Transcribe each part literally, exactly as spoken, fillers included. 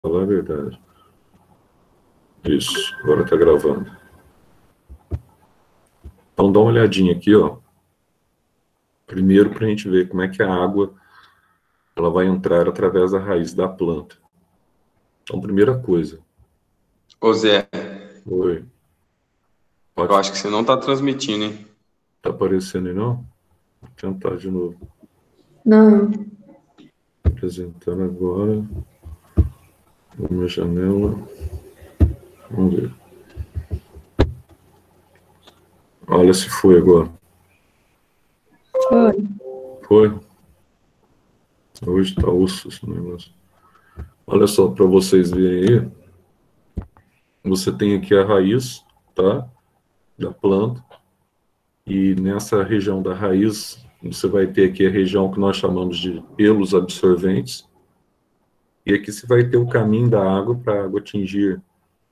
Falar a verdade. Isso, agora tá gravando. Então dá uma olhadinha aqui, ó. Primeiro para a gente ver como é que a água ela vai entrar através da raiz da planta. Então, primeira coisa. Ô Zé, Oi. eu Pode. acho que você não tá transmitindo, hein? Tá aparecendo aí, não? Vou tentar de novo. Não. Apresentando agora. Uma janela. Vamos ver. Olha se foi agora. Foi. Foi? Hoje tá osso esse negócio. Olha só, para vocês verem aí. Você tem aqui a raiz, tá? Da planta. E nessa região da raiz, você vai ter aqui a região que nós chamamos de pelos absorventes. E aqui você vai ter o caminho da água para a água atingir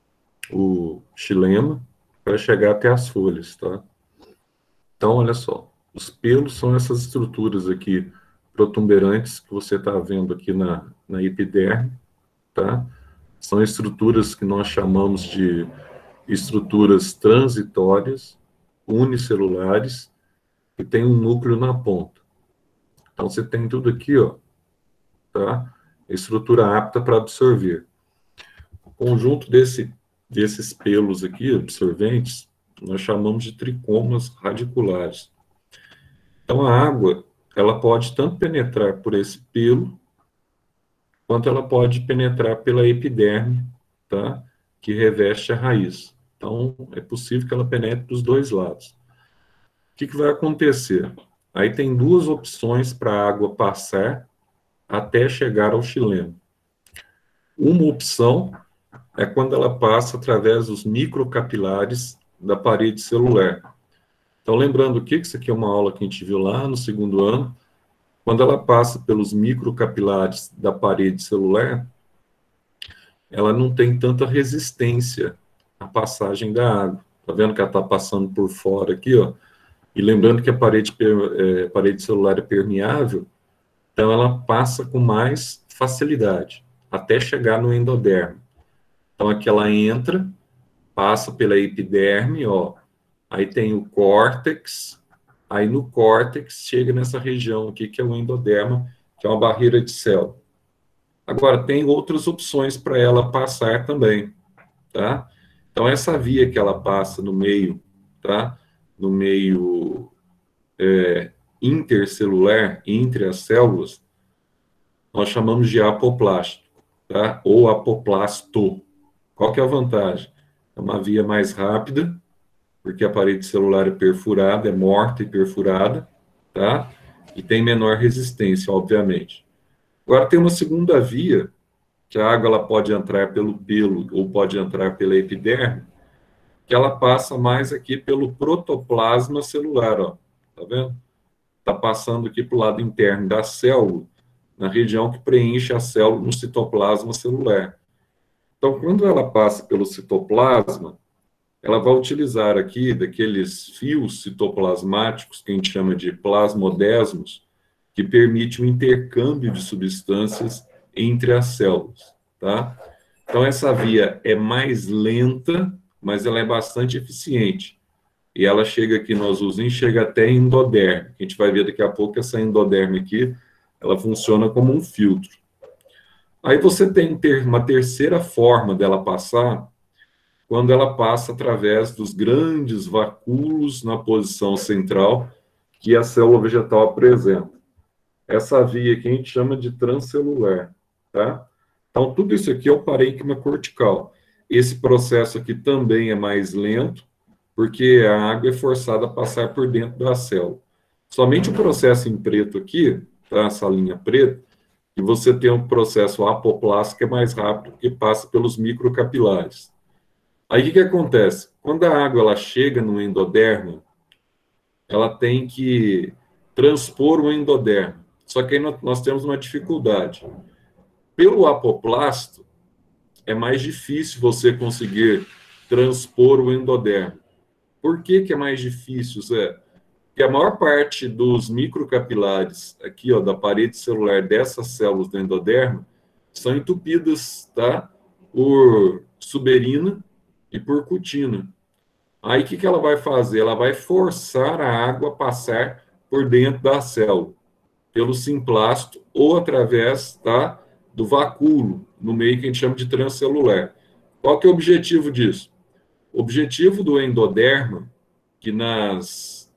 o xilema para chegar até as folhas, tá? Então, olha só, os pelos são essas estruturas aqui protuberantes que você está vendo aqui na, na epiderme, tá? São estruturas que nós chamamos de estruturas transitórias, unicelulares, que tem um núcleo na ponta. Então, você tem tudo aqui, ó, tá? Estrutura apta para absorver. O conjunto desse, desses pelos aqui, absorventes, nós chamamos de tricomas radiculares. Então, a água, ela pode tanto penetrar por esse pelo, quanto ela pode penetrar pela epiderme, tá? Que reveste a raiz. Então, é possível que ela penetre dos dois lados. O que, que vai acontecer? Aí tem duas opções para a água passar até chegar ao xilema. Uma opção é quando ela passa através dos microcapilares da parede celular. Então, lembrando que isso aqui é uma aula que a gente viu lá no segundo ano. Quando ela passa pelos microcapilares da parede celular, ela não tem tanta resistência à passagem da água. Tá vendo que ela está passando por fora aqui, ó? E lembrando que a parede, é, a parede celular é permeável, então ela passa com mais facilidade, até chegar no endoderme. Então aqui ela entra, passa pela epiderme, ó, aí tem o córtex, aí no córtex chega nessa região aqui que é o endoderma, que é uma barreira de célula. Agora, tem outras opções para ela passar também, tá? Então essa via que ela passa no meio, tá? No meio é, intercelular, entre as células, nós chamamos de apoplástico, tá? Ou apoplasto. Qual que é a vantagem? É uma via mais rápida, porque a parede celular é perfurada, é morta e perfurada, tá? E tem menor resistência, obviamente. Agora tem uma segunda via, que a água ela pode entrar pelo pelo ou pode entrar pela epiderme, que ela passa mais aqui pelo protoplasma celular, ó. Tá vendo? Tá passando aqui para o lado interno da célula, na região que preenche a célula no citoplasma celular. Então, quando ela passa pelo citoplasma, ela vai utilizar aqui daqueles fios citoplasmáticos que a gente chama de plasmodesmos, que permite o intercâmbio de substâncias entre as células, tá? Então, essa via é mais lenta, mas ela é bastante eficiente. E ela chega aqui no azulzinho, chega até endoderme. A gente vai ver daqui a pouco que essa endoderme aqui, ela funciona como um filtro. Aí você tem uma terceira forma dela passar, quando ela passa através dos grandes vacúolos na posição central que a célula vegetal apresenta. Essa via aqui a gente chama de transcelular, tá? Então, tudo isso aqui é o parênquima cortical. Esse processo aqui também é mais lento, porque a água é forçada a passar por dentro da célula. Somente o processo em preto aqui, tá? Essa linha preta, e você tem um processo apoplástico que é mais rápido, que passa pelos microcapilares. Aí o que, que acontece? Quando a água ela chega no endodermo, ela tem que transpor o endodermo. Só que aí nós temos uma dificuldade. Pelo apoplasto, é mais difícil você conseguir transpor o endodermo. Por que, que é mais difícil, Zé? Porque a maior parte dos microcapilares aqui, ó, da parede celular dessas células do endodermo, são entupidas, tá? Por suberina e por cutina. Aí, o que, que ela vai fazer? Ela vai forçar a água a passar por dentro da célula, pelo simplasto ou através, tá, do vacúolo, no meio que a gente chama de transcelular. Qual que é o objetivo disso? O objetivo do endoderma, que nas,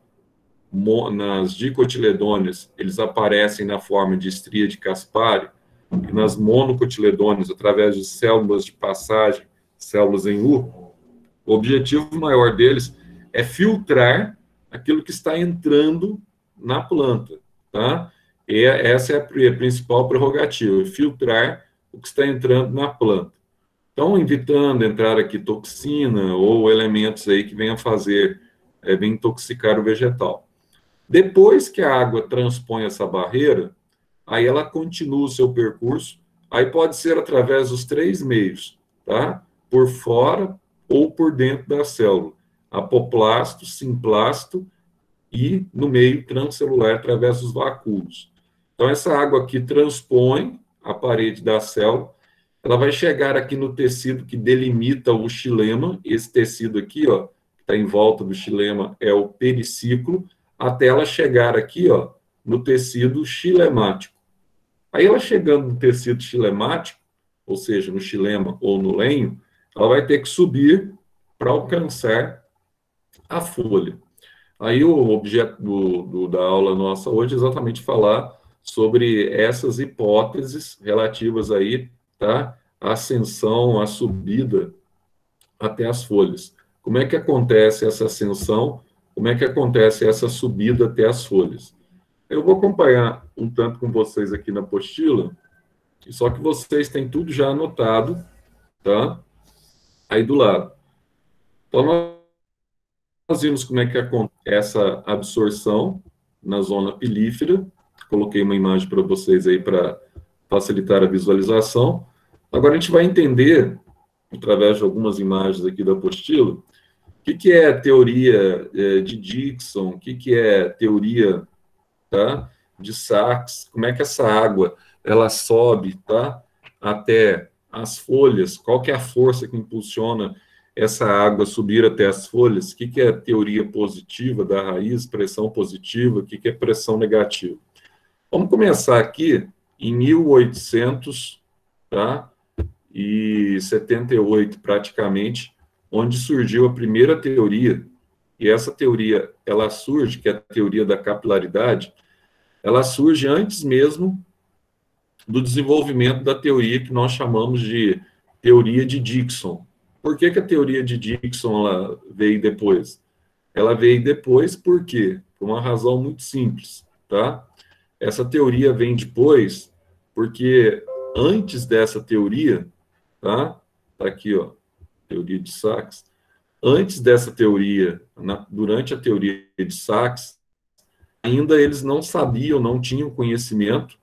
nas dicotiledôneas eles aparecem na forma de estria de Caspari, e nas monocotiledôneas, através de células de passagem, células em U, o objetivo maior deles é filtrar aquilo que está entrando na planta, tá? E essa é a principal prerrogativa, filtrar o que está entrando na planta. Então, evitando entrar aqui toxina ou elementos aí que venham fazer, é, venham intoxicar o vegetal. Depois que a água transpõe essa barreira, aí ela continua o seu percurso, aí pode ser através dos três meios, tá? Por fora ou por dentro da célula, apoplasto, simplasto e no meio transcelular através dos vacúolos. Então, essa água aqui transpõe a parede da célula, ela vai chegar aqui no tecido que delimita o xilema, esse tecido aqui, ó, que está em volta do xilema, é o periciclo, até ela chegar aqui, ó, no tecido xilemático. Aí ela chegando no tecido xilemático, ou seja, no xilema ou no lenho, ela vai ter que subir para alcançar a folha. Aí o objeto do, do, da aula nossa hoje é exatamente falar sobre essas hipóteses relativas aí, tá? A ascensão, a subida até as folhas. Como é que acontece essa ascensão? Como é que acontece essa subida até as folhas? Eu vou acompanhar um tanto com vocês aqui na apostila, só que vocês têm tudo já anotado, tá? Aí do lado. Então, nós vimos como é que acontece essa absorção na zona pilífera. Coloquei uma imagem para vocês aí para facilitar a visualização. Agora a gente vai entender, através de algumas imagens aqui da apostila, o que, que é teoria de Dickson, o que, que é teoria, tá, de Sachs, como é que essa água ela sobe, tá, até as folhas, qual que é a força que impulsiona essa água subir até as folhas, o que, que é teoria positiva da raiz, pressão positiva, o que, que é pressão negativa. Vamos começar aqui em mil e oitocentos, tá, e setenta e oito, praticamente, onde surgiu a primeira teoria, e essa teoria, ela surge, que é a teoria da capilaridade, ela surge antes mesmo do desenvolvimento da teoria que nós chamamos de teoria de Dickson. Por que, que a teoria de Dickson ela veio depois? Ela veio depois por quê? Por uma razão muito simples, tá? Essa teoria vem depois porque antes dessa teoria, tá? Tá aqui, ó, teoria de Sachs. Antes dessa teoria, na, durante a teoria de Sachs, ainda eles não sabiam, não tinham conhecimento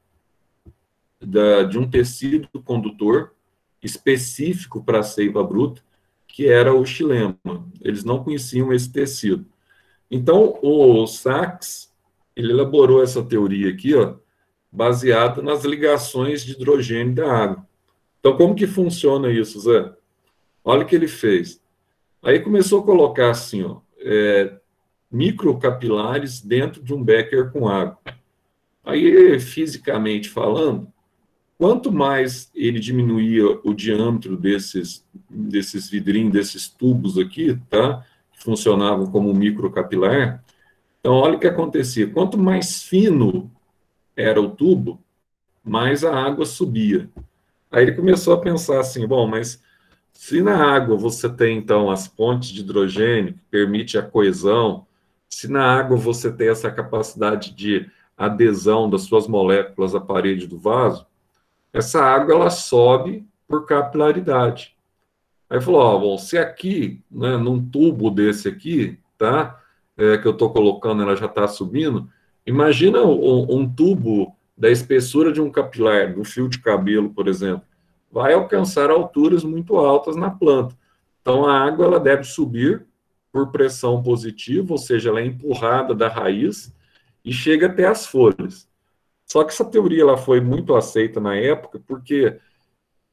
da, de um tecido condutor específico para a seiva bruta, que era o xilema. Eles não conheciam esse tecido. Então, o Sachs, ele elaborou essa teoria aqui, ó, baseada nas ligações de hidrogênio da água. Então, como que funciona isso, Zé? Olha o que ele fez. Aí começou a colocar assim, ó, é, microcapilares dentro de um becker com água. Aí, fisicamente falando, quanto mais ele diminuía o diâmetro desses, desses vidrinhos, desses tubos aqui, tá? Que funcionavam como microcapilar. Então, olha o que acontecia. Quanto mais fino era o tubo, mais a água subia. Aí ele começou a pensar assim, bom, mas se na água você tem, então, as pontes de hidrogênio, que permite a coesão, se na água você tem essa capacidade de adesão das suas moléculas à parede do vaso, essa água ela sobe por capilaridade. Aí falou, ó, bom, se aqui, né, num tubo desse aqui, tá, é, que eu estou colocando, ela já está subindo, imagina um, um tubo da espessura de um capilar, de um fio de cabelo, por exemplo, vai alcançar alturas muito altas na planta. Então, a água ela deve subir por pressão positiva, ou seja, ela é empurrada da raiz e chega até as folhas. Só que essa teoria ela foi muito aceita na época porque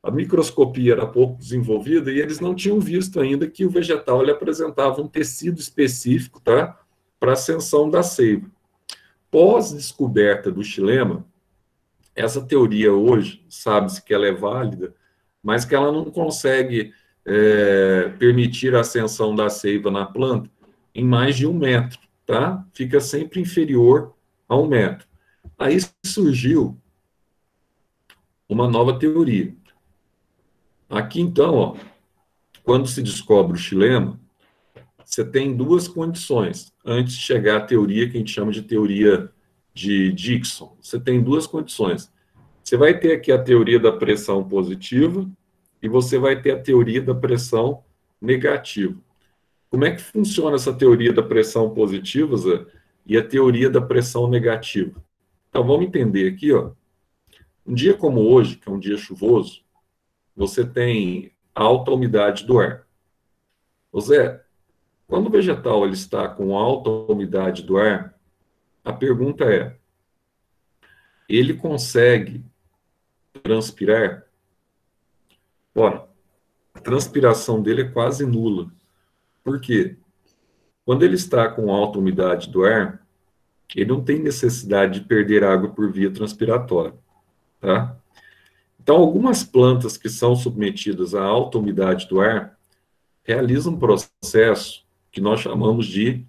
a microscopia era pouco desenvolvida e eles não tinham visto ainda que o vegetal ele apresentava um tecido específico, tá, para a ascensão da seiva. Pós-descoberta do xilema, essa teoria hoje, sabe-se que ela é válida, mas que ela não consegue é, permitir a ascensão da seiva na planta em mais de um metro, tá? Fica sempre inferior a um metro. Aí surgiu uma nova teoria. Aqui, então, ó, quando se descobre o xilema, você tem duas condições. Antes de chegar à teoria que a gente chama de teoria de Dickson, você tem duas condições. Você vai ter aqui a teoria da pressão positiva e você vai ter a teoria da pressão negativa. Como é que funciona essa teoria da pressão positiva, Zé, e a teoria da pressão negativa? Então, vamos entender aqui, ó. Um dia como hoje, que é um dia chuvoso, você tem alta umidade do ar. Ô Zé, quando o vegetal ele está com alta umidade do ar, a pergunta é, ele consegue transpirar? Ora, a transpiração dele é quase nula. Por quê? Quando ele está com alta umidade do ar, ele não tem necessidade de perder água por via transpiratória, tá? Então, algumas plantas que são submetidas à alta umidade do ar realizam um processo que nós chamamos de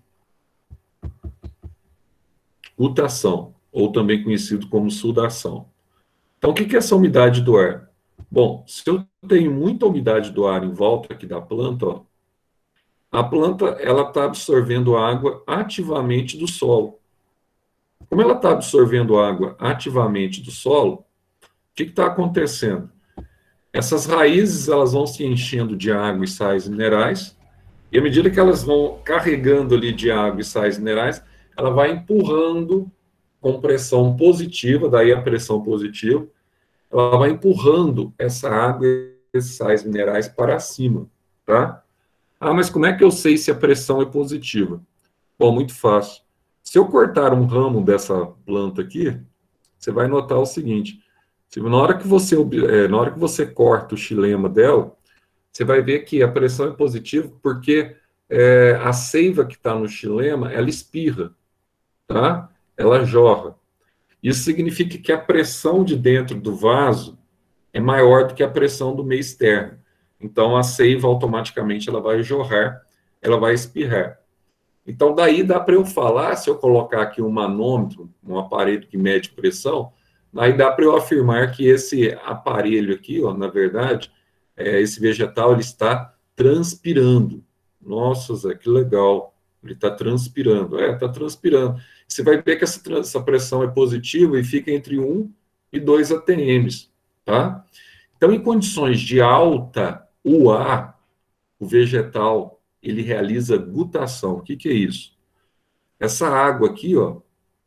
gutação, ou também conhecido como sudação. Então, o que é essa umidade do ar? Bom, se eu tenho muita umidade do ar em volta aqui da planta, ó, a planta ela está absorvendo água ativamente do solo. Como ela está absorvendo água ativamente do solo, o que está acontecendo? Essas raízes elas vão se enchendo de água e sais minerais, e à medida que elas vão carregando ali de água e sais minerais, ela vai empurrando com pressão positiva, daí a pressão positiva, ela vai empurrando essa água e esses sais minerais para cima, tá? Ah, mas como é que eu sei se a pressão é positiva? Bom, muito fácil. Se eu cortar um ramo dessa planta aqui, você vai notar o seguinte, na hora que você, na hora que você corta o xilema dela, você vai ver que a pressão é positiva porque é, a seiva que está no xilema, ela espirra, tá? Ela jorra. Isso significa que a pressão de dentro do vaso é maior do que a pressão do meio externo. Então, a seiva automaticamente ela vai jorrar, ela vai espirrar. Então, daí dá para eu falar, se eu colocar aqui um manômetro, um aparelho que mede pressão, aí dá para eu afirmar que esse aparelho aqui, ó, na verdade, é, esse vegetal ele está transpirando. Nossa, Zé, que legal. Ele está transpirando. É, está transpirando. Você vai ver que essa, essa pressão é positiva e fica entre um e dois A T Ms, tá? Então, em condições de alta U A, o vegetal, ele realiza gutação. O que, que é isso? Essa água aqui, ó,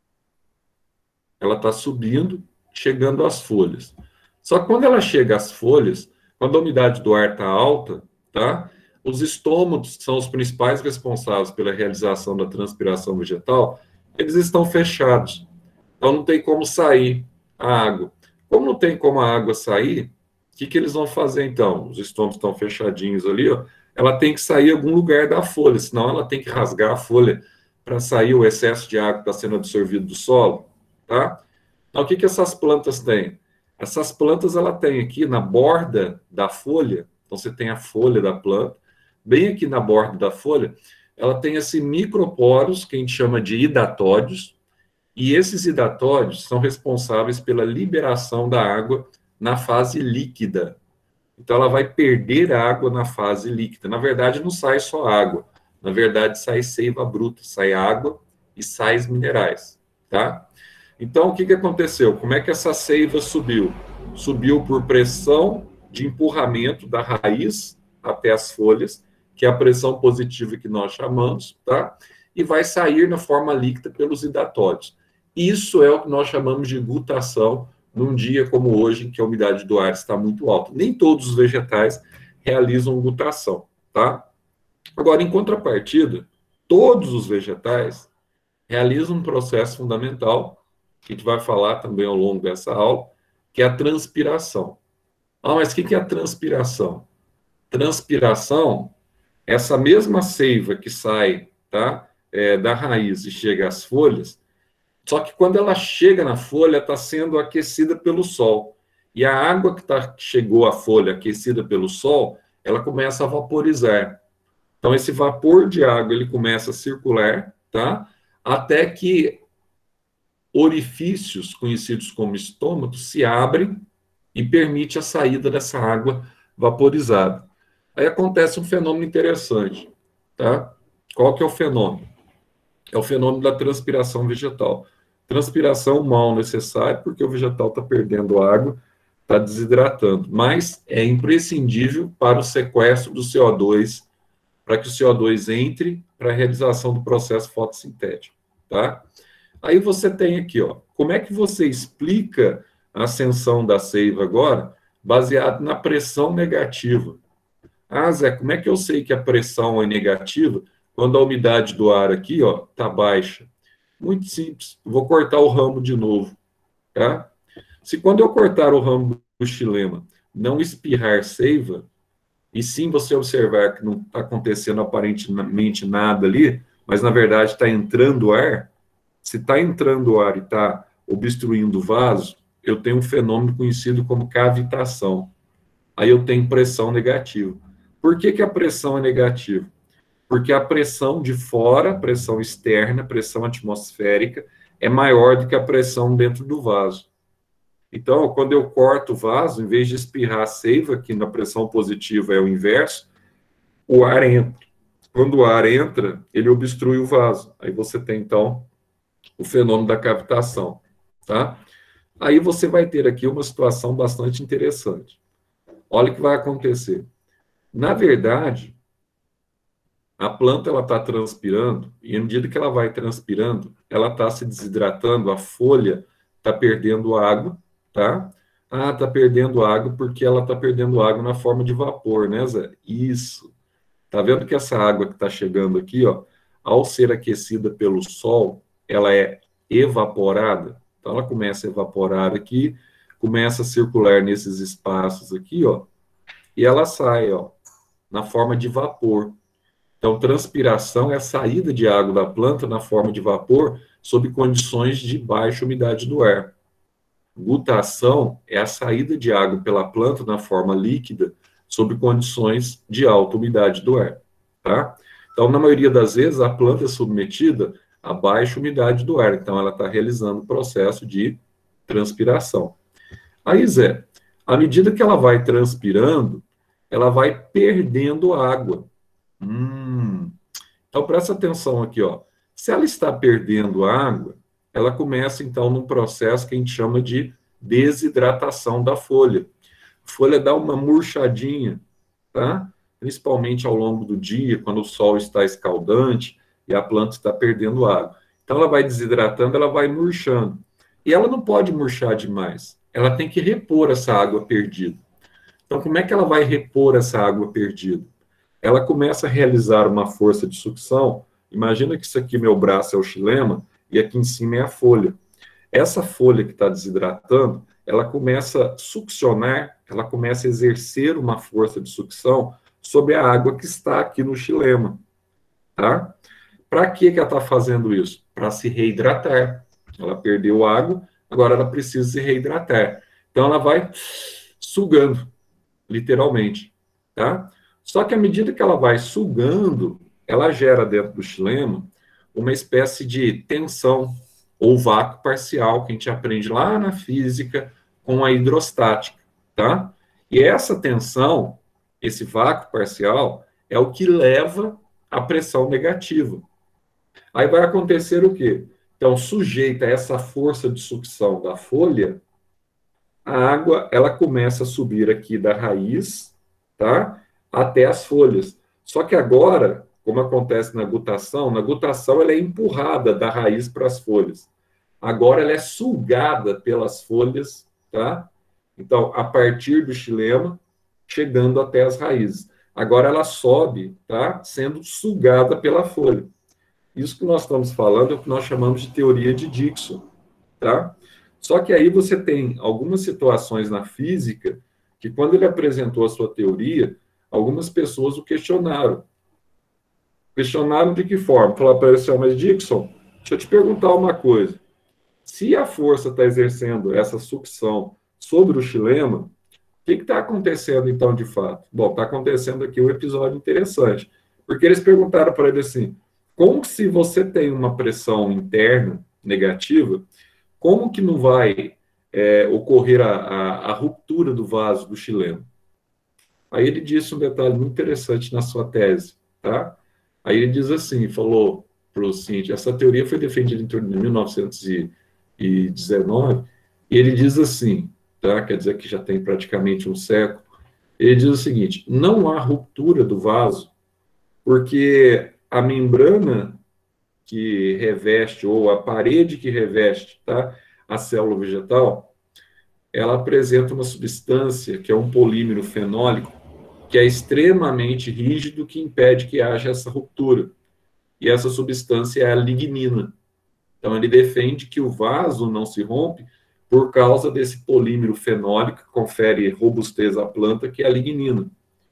ela está subindo, chegando às folhas. Só que quando ela chega às folhas, quando a umidade do ar está alta, tá? Os estômatos, que são os principais responsáveis pela realização da transpiração vegetal, eles estão fechados. Então, não tem como sair a água. Como não tem como a água sair, o que, que eles vão fazer, então? Os estômatos estão fechadinhos ali, ó. Ela tem que sair em algum lugar da folha, senão ela tem que rasgar a folha para sair o excesso de água que está sendo absorvido do solo, tá? Então, o que, que essas plantas têm? Essas plantas, ela tem aqui na borda da folha, então você tem a folha da planta, bem aqui na borda da folha, ela tem esses microporos, que a gente chama de hidatódios, e esses hidatódios são responsáveis pela liberação da água na fase líquida. Então, ela vai perder água na fase líquida. Na verdade, não sai só água. Na verdade, sai seiva bruta, sai água e sais minerais, tá? Então, o que, que aconteceu? Como é que essa seiva subiu? Subiu por pressão de empurramento da raiz até as folhas, que é a pressão positiva que nós chamamos, tá? E vai sair na forma líquida pelos hidatódios. Isso é o que nós chamamos de gutação num dia como hoje, em que a umidade do ar está muito alta. Nem todos os vegetais realizam gutação, tá? Agora, em contrapartida, todos os vegetais realizam um processo fundamental, que a gente vai falar também ao longo dessa aula, que é a transpiração. Ah, mas o que é a transpiração? Transpiração, essa mesma seiva que sai, tá, é, da raiz e chega às folhas, só que quando ela chega na folha, está sendo aquecida pelo sol. E a água que, tá, que chegou à folha aquecida pelo sol, ela começa a vaporizar. Então, esse vapor de água, ele começa a circular, tá? Até que orifícios, conhecidos como estômatos, se abrem e permite a saída dessa água vaporizada. Aí acontece um fenômeno interessante, tá? Qual que é o fenômeno? É o fenômeno da transpiração vegetal. Transpiração mal necessária, porque o vegetal está perdendo água, está desidratando, mas é imprescindível para o sequestro do C O dois, para que o C O dois entre para a realização do processo fotossintético, tá? Aí você tem aqui, ó, como é que você explica a ascensão da seiva agora, baseado na pressão negativa? Ah, Zé, como é que eu sei que a pressão é negativa quando a umidade do ar aqui, ó, tá baixa? Muito simples. Vou cortar o ramo de novo, tá? Se quando eu cortar o ramo do xilema não espirrar seiva, e sim você observar que não está acontecendo aparentemente nada ali, mas na verdade está entrando ar, se está entrando ar e está obstruindo o vaso, eu tenho um fenômeno conhecido como cavitação. Aí eu tenho pressão negativa. Por que, que a pressão é negativa? Porque a pressão de fora, pressão externa, pressão atmosférica, é maior do que a pressão dentro do vaso. Então, quando eu corto o vaso, em vez de espirrar a seiva, que na pressão positiva é o inverso, o ar entra. Quando o ar entra, ele obstrui o vaso. Aí você tem, então, o fenômeno da cavitação, tá? Aí você vai ter aqui uma situação bastante interessante. Olha o que vai acontecer. Na verdade, a planta ela está transpirando, e à medida que ela vai transpirando, ela está se desidratando, a folha está perdendo água, tá? Ah, está perdendo água porque ela está perdendo água na forma de vapor, né, Zé? Isso. Tá vendo que essa água que está chegando aqui, ó, ao ser aquecida pelo sol, ela é evaporada. Então, ela começa a evaporar aqui, começa a circular nesses espaços aqui, ó, e ela sai, ó, na forma de vapor. Então, transpiração é a saída de água da planta na forma de vapor sob condições de baixa umidade do ar. Gutação é a saída de água pela planta na forma líquida sob condições de alta umidade do ar, tá? Então, na maioria das vezes, a planta é submetida a baixa umidade do ar, então ela está realizando o processo de transpiração. Aí, Zé, à medida que ela vai transpirando, ela vai perdendo água. Hum. Então, presta atenção aqui, ó. Se ela está perdendo água, ela começa, então, num processo que a gente chama de desidratação da folha. A folha dá uma murchadinha, tá? Principalmente ao longo do dia, quando o sol está escaldante e a planta está perdendo água. Então, ela vai desidratando, ela vai murchando. E ela não pode murchar demais. Ela tem que repor essa água perdida. Então, como é que ela vai repor essa água perdida? Ela começa a realizar uma força de sucção. Imagina que isso aqui, meu braço, é o xilema, e aqui em cima é a folha. Essa folha que está desidratando, ela começa a succionar, ela começa a exercer uma força de sucção sobre a água que está aqui no xilema, tá? Para que que ela está fazendo isso? Para se reidratar. Ela perdeu água, agora ela precisa se reidratar. Então, ela vai sugando, literalmente, tá? Só que à medida que ela vai sugando, ela gera dentro do xilema uma espécie de tensão ou vácuo parcial que a gente aprende lá na física com a hidrostática, tá? E essa tensão, esse vácuo parcial, é o que leva à pressão negativa. Aí vai acontecer o quê? Então, sujeita a essa força de sucção da folha, a água ela começa a subir aqui da raiz, tá? Até as folhas. Só que agora, como acontece na gutação, na gutação ela é empurrada da raiz para as folhas. Agora ela é sugada pelas folhas, tá? Então, a partir do xilema, chegando até as raízes. Agora ela sobe, tá? Sendo sugada pela folha. Isso que nós estamos falando é o que nós chamamos de teoria de Dickson, tá? Só que aí você tem algumas situações na física que quando ele apresentou a sua teoria, algumas pessoas o questionaram. Questionaram de que forma? Falaram para ele assim, mas Dixon, deixa eu te perguntar uma coisa. Se a força está exercendo essa sucção sobre o xilema, o que está acontecendo, então, de fato? Bom, está acontecendo aqui um episódio interessante, porque eles perguntaram para ele assim, como que se você tem uma pressão interna negativa, como que não vai é, ocorrer a, a, a ruptura do vaso do xilema? Aí ele disse um detalhe muito interessante na sua tese, tá? Aí ele diz assim, falou para o Cinti, essa teoria foi defendida em torno de mil novecentos e dezenove, e ele diz assim, tá? Quer dizer que já tem praticamente um século, ele diz o seguinte, não há ruptura do vaso, porque a membrana que reveste, ou a parede que reveste, tá? A célula vegetal, ela apresenta uma substância que é um polímero fenólico, que é extremamente rígido, que impede que haja essa ruptura. E essa substância é a lignina. Então, ele defende que o vaso não se rompe por causa desse polímero fenólico que confere robustez à planta, que é a lignina.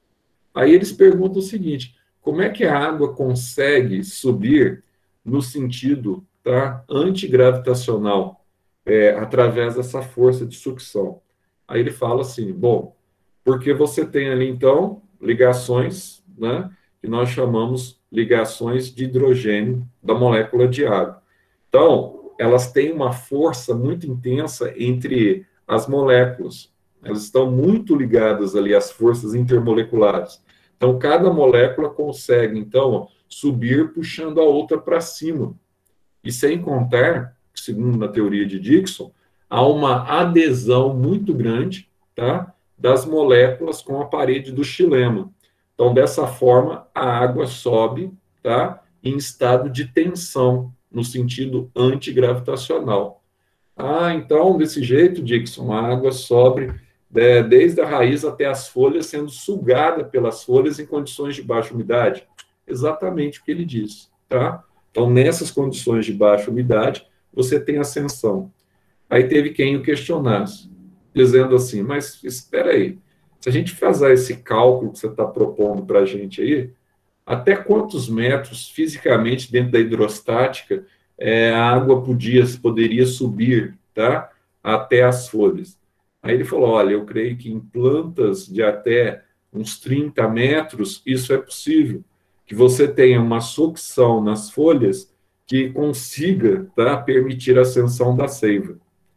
Aí eles perguntam o seguinte, como é que a água consegue subir no sentido, tá, antigravitacional, é, através dessa força de sucção? Aí ele fala assim, bom, porque você tem ali, então, ligações, né, que nós chamamos ligações de hidrogênio da molécula de água. Então, elas têm uma força muito intensa entre as moléculas. Elas estão muito ligadas ali às forças intermoleculares. Então, cada molécula consegue, então, subir puxando a outra para cima. E sem contar, segundo a teoria de Dixon, há uma adesão muito grande, tá, das moléculas com a parede do xilema. Então, dessa forma, a água sobe, tá, em estado de tensão, no sentido antigravitacional. Ah, então, desse jeito, Dixon, a água sobe é, desde a raiz até as folhas, sendo sugada pelas folhas em condições de baixa umidade. Exatamente o que ele disse, tá? Então, nessas condições de baixa umidade, você tem ascensão. Aí teve quem o questionasse, dizendo assim, mas espera aí, se a gente fazer esse cálculo que você está propondo para a gente aí, até quantos metros fisicamente dentro da hidrostática é, a água podia, poderia subir, tá, até as folhas? Aí ele falou, olha, eu creio que em plantas de até uns trinta metros isso é possível, que você tenha uma sucção nas folhas que consiga, tá, permitir a ascensão da seiva.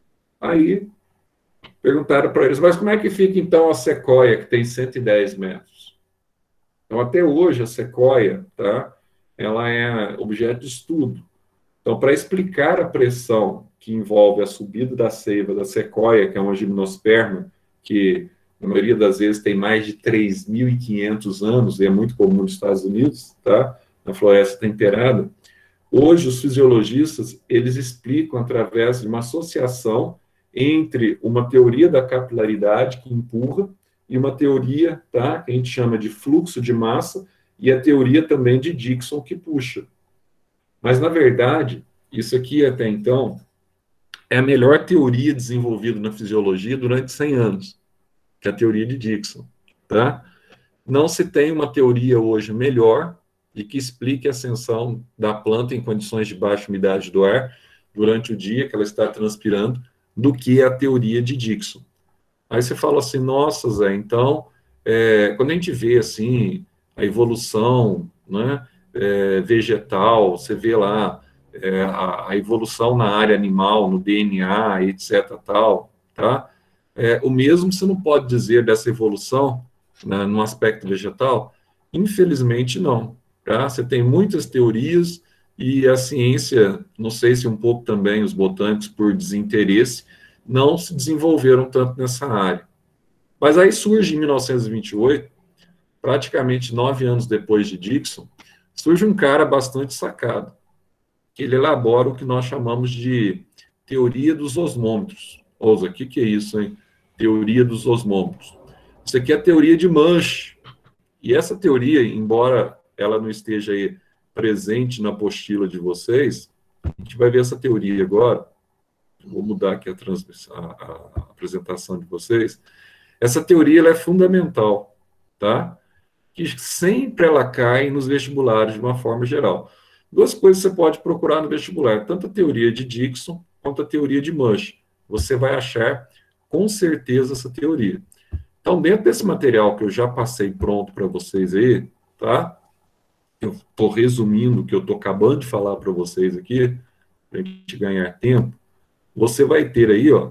Aí perguntaram para eles, mas como é que fica então a sequoia, que tem cento e dez metros? Então, até hoje, a sequoia, tá, ela é objeto de estudo. Então, para explicar a pressão que envolve a subida da seiva da sequoia, que é uma gimnosperma, que na maioria das vezes tem mais de três mil e quinhentos anos, e é muito comum nos Estados Unidos, tá, na floresta temperada, hoje os fisiologistas, eles explicam através de uma associação entre uma teoria da capilaridade que empurra e uma teoria, tá, que a gente chama de fluxo de massa, e a teoria também de Dixon que puxa. Mas, na verdade, isso aqui até então é a melhor teoria desenvolvida na fisiologia durante cem anos, que é a teoria de Dixon, tá? Não se tem uma teoria hoje melhor e que explique a ascensão da planta em condições de baixa umidade do ar durante o dia que ela está transpirando, do que a teoria de Dixon. Aí você fala assim, nossa, Zé, então, é, quando a gente vê, assim, a evolução, né, é, vegetal, você vê lá é, a, a evolução na área animal, no D N A, etc, tal, tá? É, o mesmo você não pode dizer dessa evolução, né, no aspecto vegetal? Infelizmente, não, tá? Você tem muitas teorias e a ciência, não sei se um pouco também os botânicos por desinteresse, não se desenvolveram tanto nessa área. Mas aí surge em mil novecentos e vinte e oito, praticamente nove anos depois de Dixon, surge um cara bastante sacado, que ele elabora o que nós chamamos de teoria dos osmômetros. Ouça, o que, que é isso, hein? Teoria dos osmômetros. Isso aqui é a teoria de Manche. E essa teoria, embora ela não esteja aí presente na apostila de vocês, a gente vai ver essa teoria agora. Vou mudar aqui a, transmissão, a, a apresentação de vocês. Essa teoria ela é fundamental, tá? Que sempre ela cai nos vestibulares de uma forma geral. Duas coisas você pode procurar no vestibular, tanto a teoria de Dickson quanto a teoria de Mush. Você vai achar com certeza essa teoria. Então, dentro desse material que eu já passei pronto para vocês aí, tá? Eu estou resumindo o que eu estou acabando de falar para vocês aqui, para a gente ganhar tempo. Você vai ter aí, ó,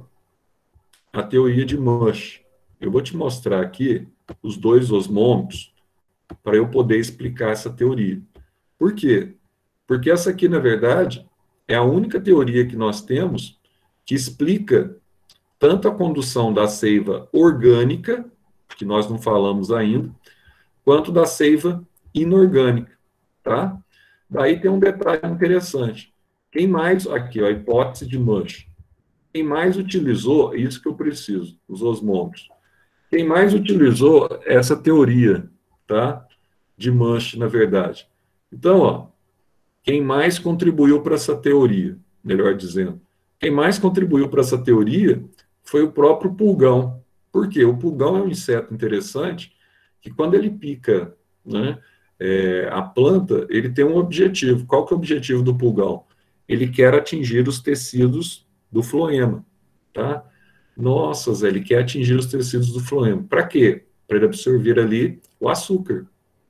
a teoria de Mush. Eu vou te mostrar aqui os dois osmômetros para eu poder explicar essa teoria. Por quê? Porque essa aqui, na verdade, é a única teoria que nós temos que explica tanto a condução da seiva orgânica, que nós não falamos ainda, quanto da seiva inorgânica, tá? Daí tem um detalhe interessante. Quem mais, aqui, ó, a hipótese de Mush. Quem mais utilizou, isso que eu preciso, os osmômetros. Quem mais utilizou essa teoria, tá? De Mush, na verdade. Então, ó, quem mais contribuiu para essa teoria, melhor dizendo, quem mais contribuiu para essa teoria foi o próprio pulgão. Por quê? O pulgão é um inseto interessante que quando ele pica, né, é, a planta, ele tem um objetivo. Qual que é o objetivo do pulgão? Ele quer atingir os tecidos do floema, tá? Nossa, Zé, ele quer atingir os tecidos do floema. Para quê? Para ele absorver ali o açúcar,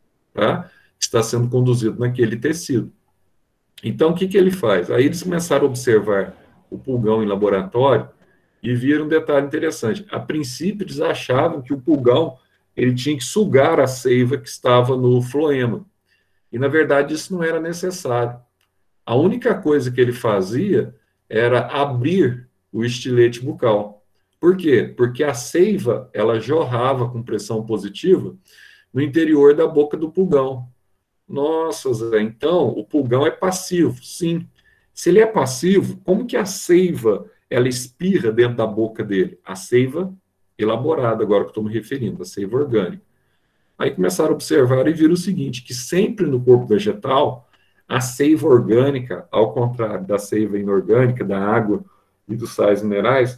tá? Que está sendo conduzido naquele tecido. Então, o que, que ele faz? Aí eles começaram a observar o pulgão em laboratório e viram um detalhe interessante. A princípio, eles achavam que o pulgão ele tinha que sugar a seiva que estava no floema. E, na verdade, isso não era necessário. A única coisa que ele fazia era abrir o estilete bucal. Por quê? Porque a seiva, ela jorrava com pressão positiva no interior da boca do pulgão. Nossa, Zé, então o pulgão é passivo, sim. Se ele é passivo, como que a seiva, ela espirra dentro da boca dele? A seiva elaborada, agora que eu estou me referindo, a seiva orgânica. Aí começaram a observar e viram o seguinte, que sempre no corpo vegetal, a seiva orgânica, ao contrário da seiva inorgânica, da água e dos sais minerais,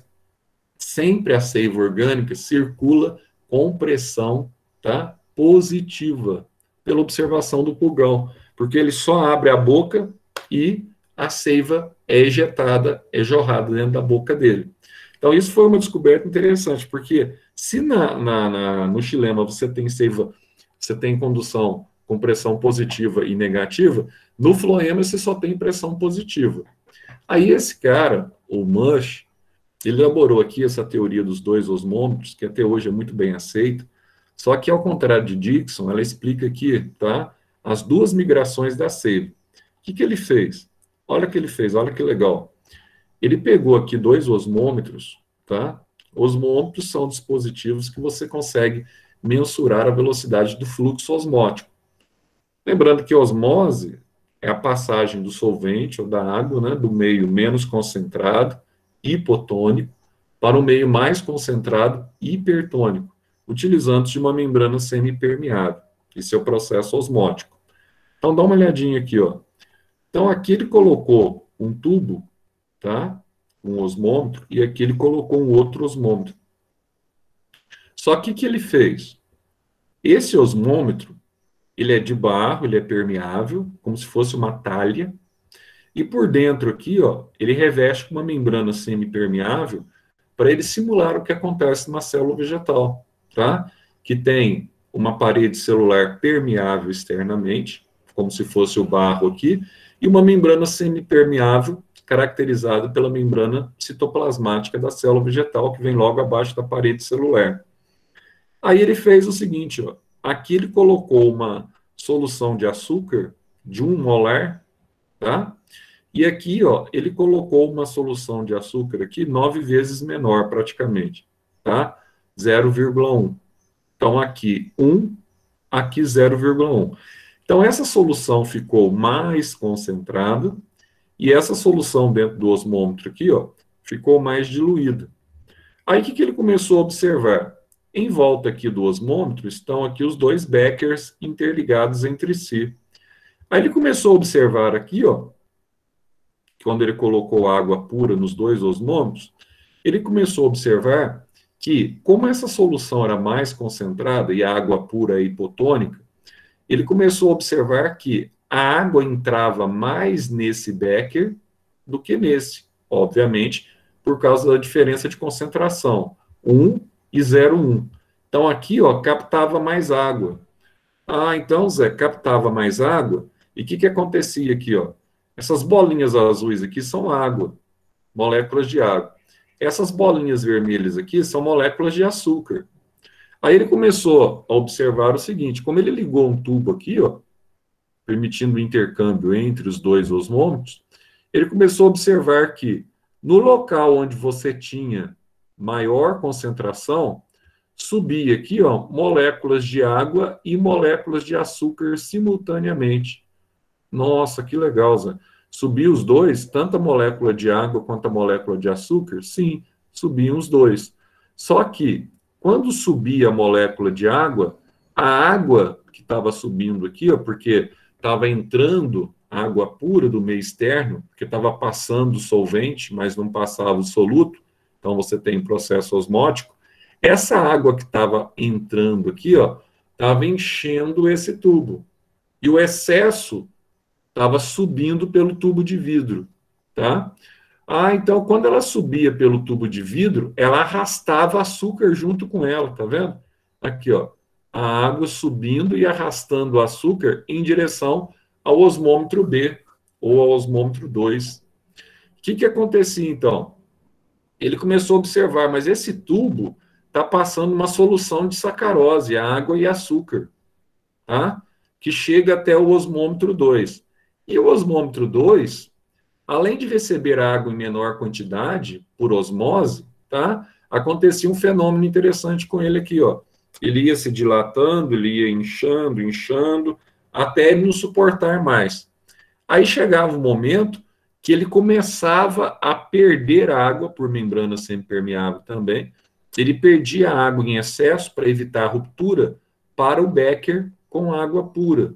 sempre a seiva orgânica circula com pressão, tá, positiva, pela observação do pulgão, porque ele só abre a boca e a seiva é ejetada, é jorrada dentro da boca dele. Então, isso foi uma descoberta interessante, porque se na, na, na, no xilema você tem seiva, você tem condução com pressão positiva e negativa, no floema você só tem pressão positiva. Aí esse cara, o Mush, ele elaborou aqui essa teoria dos dois osmômetros, que até hoje é muito bem aceita, só que, ao contrário de Dickson, ela explica aqui, tá, as duas migrações da seiva. O que, que ele fez? Olha o que ele fez, olha que legal. Ele pegou aqui dois osmômetros, tá? Osmômetros são dispositivos que você consegue mensurar a velocidade do fluxo osmótico. Lembrando que a osmose é a passagem do solvente ou da água, né, do meio menos concentrado, hipotônico, para o meio mais concentrado, hipertônico, utilizando de uma membrana semipermeável. Esse é o processo osmótico. Então, dá uma olhadinha aqui, ó. Então, aqui ele colocou um tubo, tá? Um osmômetro, e aqui ele colocou um outro osmômetro. Só que o que ele fez? Esse osmômetro, ele é de barro, ele é permeável, como se fosse uma talha, e por dentro aqui, ó, ele reveste com uma membrana semipermeável para ele simular o que acontece numa célula vegetal, tá? Que tem uma parede celular permeável externamente, como se fosse o barro aqui, e uma membrana semipermeável, caracterizada pela membrana citoplasmática da célula vegetal, que vem logo abaixo da parede celular. Aí ele fez o seguinte, ó, aqui ele colocou uma solução de açúcar de um molar, tá? E aqui, ó, ele colocou uma solução de açúcar aqui nove vezes menor, praticamente, tá? zero vírgula um. Então, aqui um, aqui zero vírgula um. Então, essa solução ficou mais concentrada e essa solução dentro do osmômetro aqui, ó, ficou mais diluída. Aí, o que, que ele começou a observar? Em volta aqui do osmômetro estão aqui os dois Beckers interligados entre si. Aí ele começou a observar aqui, ó, quando ele colocou água pura nos dois osmômetros, ele começou a observar que, como essa solução era mais concentrada e a água pura é hipotônica, ele começou a observar que a água entrava mais nesse becker do que nesse, obviamente, por causa da diferença de concentração, um e zero vírgula um. Então, aqui, ó, captava mais água. Ah, então, Zé, captava mais água, e o que, que acontecia aqui, ó? Essas bolinhas azuis aqui são água, moléculas de água. Essas bolinhas vermelhas aqui são moléculas de açúcar. Aí ele começou a observar o seguinte, como ele ligou um tubo aqui, ó, permitindo o intercâmbio entre os dois osmômetros, ele começou a observar que no local onde você tinha maior concentração, subia aqui, ó, moléculas de água e moléculas de açúcar simultaneamente. Nossa, que legal, Zé. Subiu os dois, tanto a molécula de água quanto a molécula de açúcar? Sim, subiam os dois. Só que, quando subia a molécula de água, a água que estava subindo aqui, ó, porque estava entrando água pura do meio externo, porque estava passando o solvente, mas não passava o soluto, então você tem processo osmótico, essa água que estava entrando aqui, ó, estava enchendo esse tubo. E o excesso estava subindo pelo tubo de vidro, tá? Ah, então quando ela subia pelo tubo de vidro, ela arrastava açúcar junto com ela, tá vendo? Aqui, ó, a água subindo e arrastando o açúcar em direção ao osmômetro B, ou ao osmômetro dois. O que que acontecia, então? Ele começou a observar, mas esse tubo está passando uma solução de sacarose, água e açúcar, tá? Que chega até o osmômetro dois. E o osmômetro dois, além de receber água em menor quantidade, por osmose, tá? Acontecia um fenômeno interessante com ele aqui, ó. Ele ia se dilatando, ele ia inchando, inchando, até ele não suportar mais. Aí chegava um momento que ele começava a perder água por membrana semipermeável também. Ele perdia água em excesso para evitar a ruptura para o becker com água pura.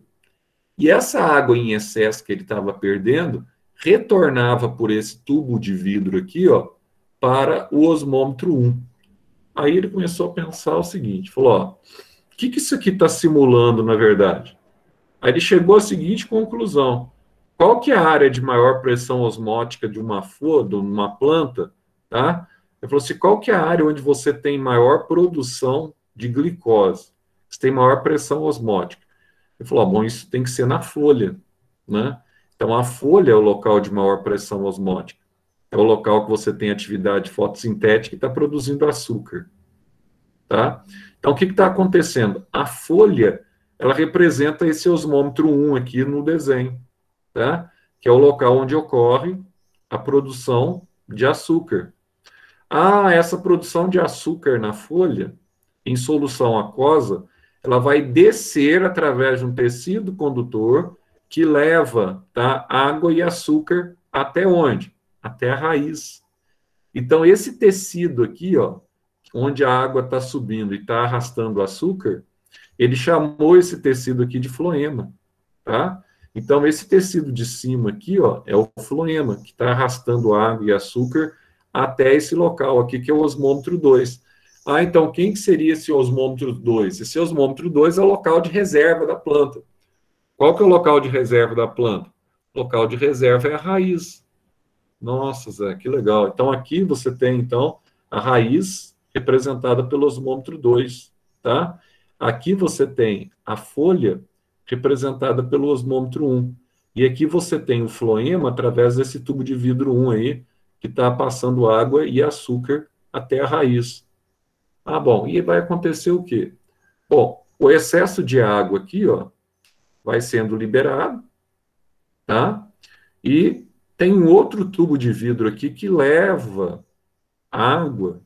E essa água em excesso que ele estava perdendo retornava por esse tubo de vidro aqui, ó, para o osmômetro um. Aí ele começou a pensar o seguinte, falou, ó, o que, que isso aqui está simulando, na verdade? Aí ele chegou à seguinte conclusão, qual que é a área de maior pressão osmótica de uma flor, de uma planta, tá? Ele falou assim, qual que é a área onde você tem maior produção de glicose? Você tem maior pressão osmótica. Ele falou, bom, isso tem que ser na folha, né? Então, a folha é o local de maior pressão osmótica. É o local que você tem atividade fotossintética e está produzindo açúcar, tá? Então, o que está acontecendo? A folha, ela representa esse osmômetro um aqui no desenho, tá? Que é o local onde ocorre a produção de açúcar. Ah, essa produção de açúcar na folha, em solução aquosa, ela vai descer através de um tecido condutor que leva, tá, água e açúcar até onde? Até a raiz. Então, esse tecido aqui, ó, onde a água está subindo e está arrastando o açúcar, ele chamou esse tecido aqui de floema, tá? Então, esse tecido de cima aqui, ó, é o floema, que está arrastando água e açúcar até esse local aqui, que é o osmômetro dois. Ah, então, quem que seria esse osmômetro dois? Esse osmômetro dois é o local de reserva da planta. Qual que é o local de reserva da planta? O local de reserva é a raiz. Nossa, Zé, que legal. Então, aqui você tem, então, a raiz representada pelo osmômetro dois, tá? Aqui você tem a folha representada pelo osmômetro um. E aqui você tem o floema através desse tubo de vidro um aí, que está passando água e açúcar até a raiz. Ah, bom, e vai acontecer o quê? Bom, o excesso de água aqui, ó, vai sendo liberado, tá? E tem um outro tubo de vidro aqui que leva água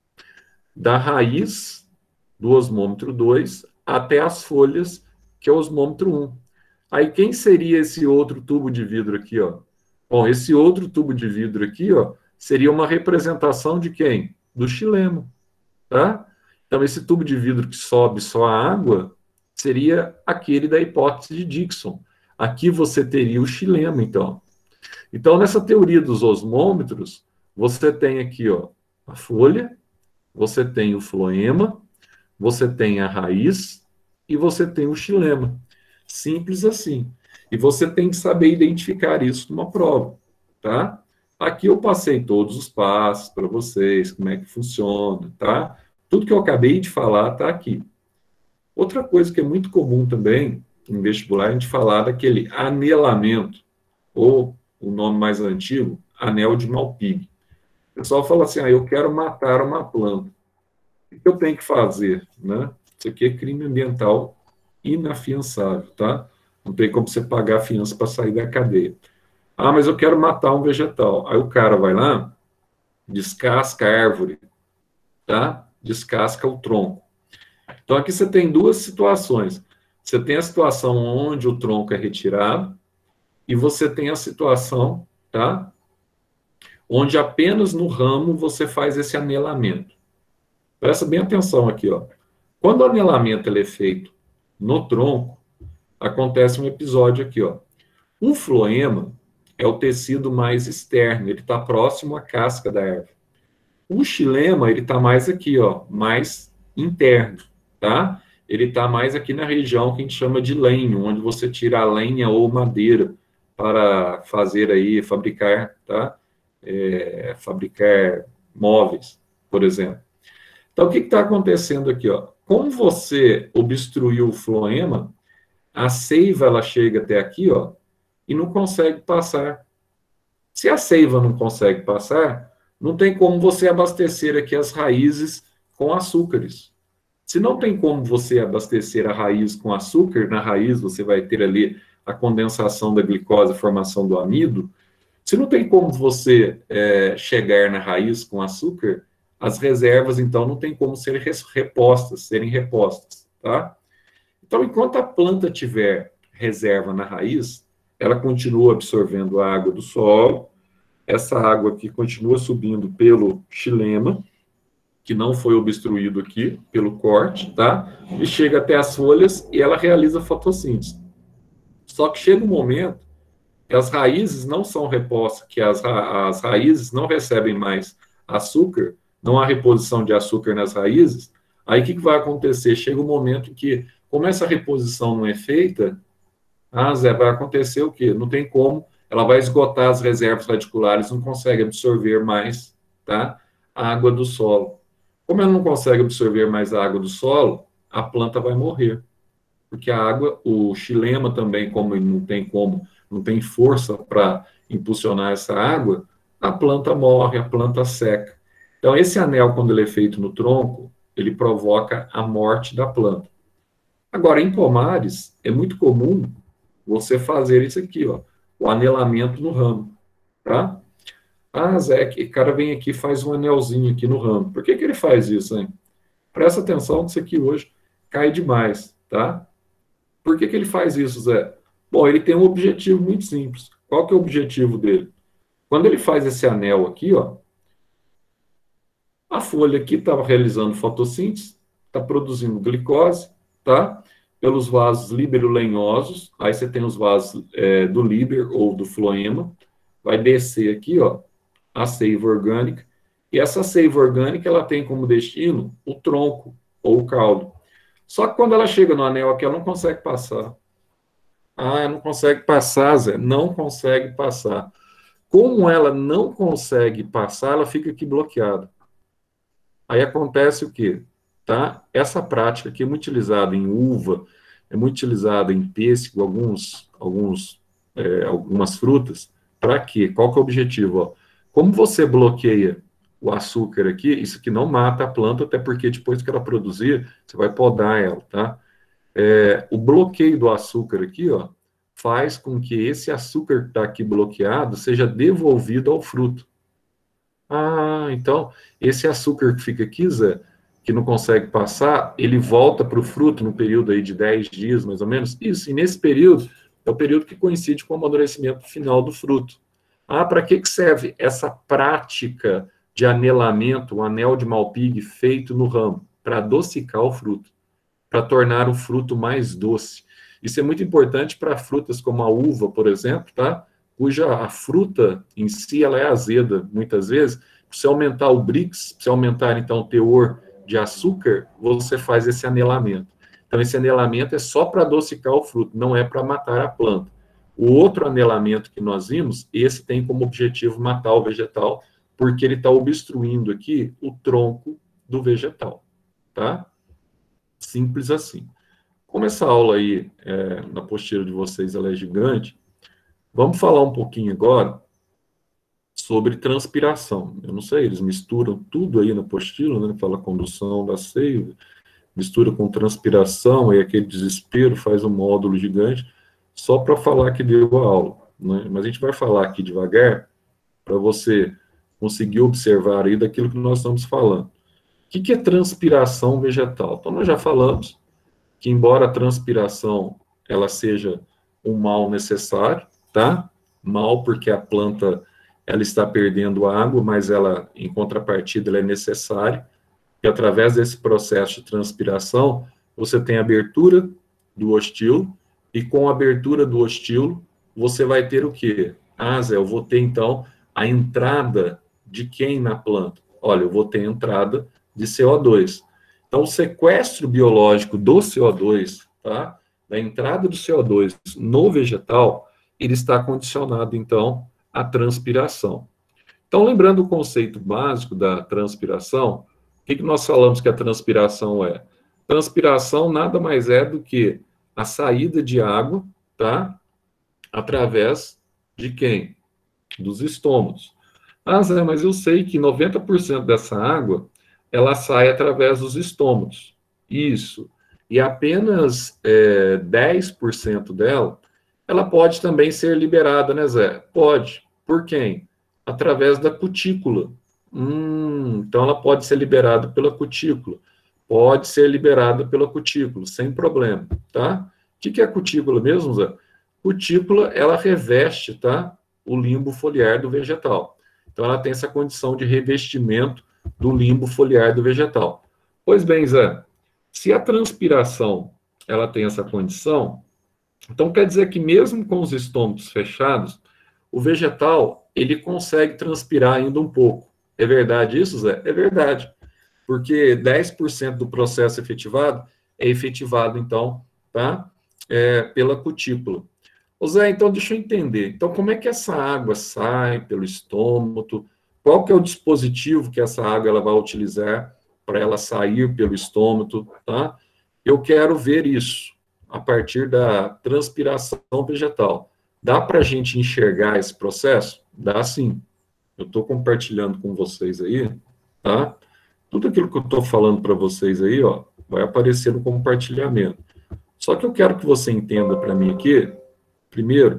da raiz do osmômetro dois até as folhas, que é o osmômetro um. Aí, quem seria esse outro tubo de vidro aqui, ó? Bom, esse outro tubo de vidro aqui, ó, seria uma representação de quem? Do xilema, tá? Então, esse tubo de vidro que sobe só a água seria aquele da hipótese de Dickson. Aqui você teria o xilema, então. Então, nessa teoria dos osmômetros, você tem aqui, ó, a folha, você tem o floema, você tem a raiz e você tem o xilema. Simples assim. E você tem que saber identificar isso numa prova, tá? Aqui eu passei todos os passos para vocês, como é que funciona, tá? Tudo que eu acabei de falar está aqui. Outra coisa que é muito comum também em vestibular, a gente falar daquele anelamento, ou o nome mais antigo, anel de Malpighi. O pessoal fala assim, ah, eu quero matar uma planta. O que eu tenho que fazer? Né? Isso aqui é crime ambiental inafiançável, tá? Não tem como você pagar a fiança para sair da cadeia. Ah, mas eu quero matar um vegetal. Aí o cara vai lá, descasca a árvore, tá? Descasca o tronco. Então aqui você tem duas situações. Você tem a situação onde o tronco é retirado e você tem a situação, tá? Onde apenas no ramo você faz esse anelamento. Presta bem atenção aqui, ó. Quando o anelamento ele é feito no tronco, acontece um episódio aqui, ó. Um floema é o tecido mais externo, ele está próximo à casca da árvore. O xilema, ele está mais aqui, ó, mais interno, tá? Ele está mais aqui na região que a gente chama de lenho, onde você tira a lenha ou madeira para fazer aí, fabricar, tá? É, fabricar móveis, por exemplo. Então, o que está acontecendo aqui, ó? Como você obstruiu o floema, a seiva, ela chega até aqui, ó, e não consegue passar. Se a seiva não consegue passar, não tem como você abastecer aqui as raízes com açúcares. Se não tem como você abastecer a raiz com açúcar, na raiz você vai ter ali a condensação da glicose, a formação do amido. Se não tem como você é, chegar na raiz com açúcar, as reservas, então, não tem como serem repostas, serem repostas, tá? Então, enquanto a planta tiver reserva na raiz, ela continua absorvendo a água do solo, essa água aqui continua subindo pelo xilema, que não foi obstruído aqui pelo corte, tá? E chega até as folhas e ela realiza fotossíntese. Só que chega um momento que as raízes não são repostas, que as, ra as raízes não recebem mais açúcar, não há reposição de açúcar nas raízes, aí o que, que vai acontecer? Chega um momento em que, como essa reposição não é feita, ah, Zé, vai acontecer o quê? Não tem como, ela vai esgotar as reservas radiculares, não consegue absorver mais, tá? A água do solo. Como ela não consegue absorver mais a água do solo, a planta vai morrer. Porque a água, o xilema também, como ele não tem como, não tem força para impulsionar essa água, a planta morre, a planta seca. Então, esse anel, quando ele é feito no tronco, ele provoca a morte da planta. Agora, em pomares, é muito comum você fazer isso aqui, ó, o anelamento no ramo, tá? Ah, Zé, que cara vem aqui e faz um anelzinho aqui no ramo. Por que que ele faz isso, hein? Presta atenção que isso aqui hoje cai demais, tá? Por que que ele faz isso, Zé? Bom, ele tem um objetivo muito simples. Qual que é o objetivo dele? Quando ele faz esse anel aqui, ó, a folha aqui está realizando fotossíntese, está produzindo glicose, tá? Pelos vasos líbero-lenhosos, aí você tem os vasos é, do líber ou do floema, vai descer aqui, ó, a seiva orgânica, e essa seiva orgânica, ela tem como destino o tronco ou o caldo. Só que quando ela chega no anel aqui, ela não consegue passar. Ah, não consegue passar, Zé, não consegue passar. Como ela não consegue passar, ela fica aqui bloqueada. Aí acontece o quê? Tá? Essa prática aqui é muito utilizada em uva, é muito utilizada em pêssego, alguns, alguns, é, algumas frutas. Para quê? Qual que é o objetivo? Ó? Como você bloqueia o açúcar aqui, isso aqui não mata a planta, até porque depois que ela produzir, você vai podar ela, tá? É, o bloqueio do açúcar aqui, ó, faz com que esse açúcar que está aqui bloqueado seja devolvido ao fruto. Ah, então, esse açúcar que fica aqui, Zé, que não consegue passar, ele volta para o fruto no período aí de dez dias, mais ou menos. Isso, e nesse período, é o período que coincide com o amadurecimento final do fruto. Ah, para que que serve essa prática de anelamento, o anel de Malpighi feito no ramo? Para adocicar o fruto, para tornar o fruto mais doce. Isso é muito importante para frutas como a uva, por exemplo, tá? Cuja a fruta em si ela é azeda, muitas vezes. você aumentar o Brix, você aumentar, então, o teor de açúcar, você faz esse anelamento. Então, esse anelamento é só para adocicar o fruto, não é para matar a planta. O outro anelamento que nós vimos, esse tem como objetivo matar o vegetal, porque ele está obstruindo aqui o tronco do vegetal, tá? Simples assim. Como essa aula aí, é, na apostila de vocês, ela é gigante, vamos falar um pouquinho agora sobre transpiração. Eu não sei, eles misturam tudo aí na apostila, né? Fala condução da seiva, mistura com transpiração, aí aquele desespero faz um módulo gigante, só para falar que deu a aula, né? Mas a gente vai falar aqui devagar, para você conseguir observar aí daquilo que nós estamos falando. O que, que é transpiração vegetal? Então, nós já falamos que, embora a transpiração ela seja um mal necessário, tá? Mal porque a planta ela está perdendo água, mas ela, em contrapartida, ela é necessária. E através desse processo de transpiração, você tem a abertura do ostilo, e com a abertura do ostilo, você vai ter o quê? Ah, Zé, eu vou ter, então, a entrada de quem na planta? Olha, eu vou ter a entrada de C O dois. Então, o sequestro biológico do C O dois, tá? Da entrada do C O dois no vegetal, ele está condicionado, então, à transpiração. Então, lembrando o conceito básico da transpiração, o que, que nós falamos que a transpiração é? Transpiração nada mais é do que a saída de água, tá? Através de quem? Dos estômagos. Ah, Zé, mas eu sei que noventa por cento dessa água, ela sai através dos estômagos. Isso. E apenas é, dez por cento dela, ela pode também ser liberada, né, Zé? Pode. Por quem? Através da cutícula. Hum, então, ela pode ser liberada pela cutícula. Pode ser liberada pela cutícula, sem problema, tá? O que, que é a cutícula mesmo, Zé? Cutícula, ela reveste, tá? O limbo foliar do vegetal. Então, ela tem essa condição de revestimento do limbo foliar do vegetal. Pois bem, Zé, se a transpiração ela tem essa condição, então quer dizer que mesmo com os estômagos fechados, o vegetal ele consegue transpirar ainda um pouco. É verdade isso, Zé? É verdade. Porque dez por cento do processo efetivado é efetivado, então, tá? É, pela cutícula. Ô Zé, então deixa eu entender. Então, como é que essa água sai pelo estômago? Qual que é o dispositivo que essa água ela vai utilizar para ela sair pelo estômago, tá? Eu quero ver isso a partir da transpiração vegetal. Dá para a gente enxergar esse processo? Dá sim. Eu estou compartilhando com vocês aí, tá? Tudo aquilo que eu estou falando para vocês aí, ó, vai aparecer no compartilhamento. Só que eu quero que você entenda para mim aqui, primeiro,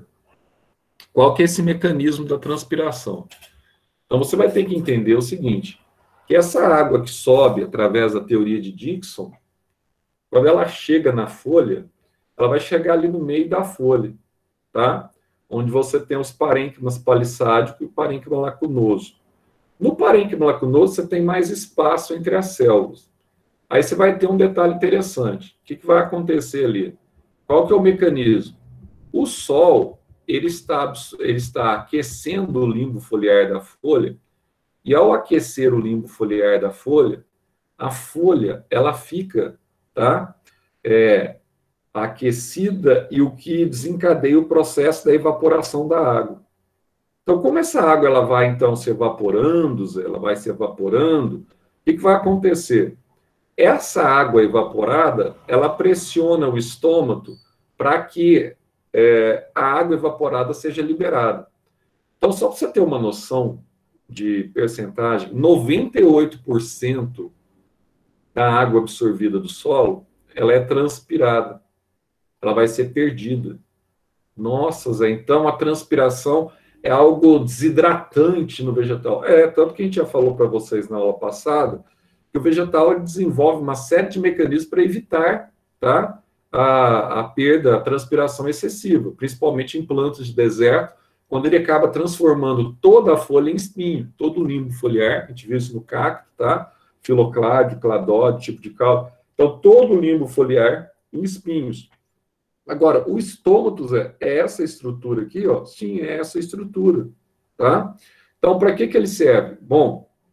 qual que é esse mecanismo da transpiração. Então, você vai ter que entender o seguinte, que essa água que sobe através da teoria de Dickson, quando ela chega na folha, ela vai chegar ali no meio da folha, tá? Onde você tem os parênquimas palissádico e o parênquima lacunoso. No parênquima lacunoso, você tem mais espaço entre as células. Aí você vai ter um detalhe interessante. O que, que vai acontecer ali? Qual que é o mecanismo? O sol, ele está, ele está aquecendo o limbo foliar da folha, e ao aquecer o limbo foliar da folha, a folha, ela fica, tá? É, aquecida, e o que desencadeia o processo da evaporação da água. Então, como essa água ela vai, então, se evaporando, ela vai se evaporando, o que, que vai acontecer? Essa água evaporada, ela pressiona o estômago para que é, a água evaporada seja liberada. Então, só para você ter uma noção de percentagem, noventa e oito por cento da água absorvida do solo, ela é transpirada. Ela vai ser perdida. Nossa, Zé, então a transpiração é algo desidratante no vegetal. É, tanto que a gente já falou para vocês na aula passada, que o vegetal ele desenvolve uma série de mecanismos para evitar, tá, a, a perda, a transpiração excessiva, principalmente em plantas de deserto, quando ele acaba transformando toda a folha em espinho, todo o limbo foliar, a gente viu isso no cacto, tá? Filocládio, cladódio, tipo de caldo. Então, todo o limbo foliar em espinhos. Agora, o estômago, Zé, é essa estrutura aqui, ó. Sim, é essa estrutura, tá? Então, para que que ele serve? Bom,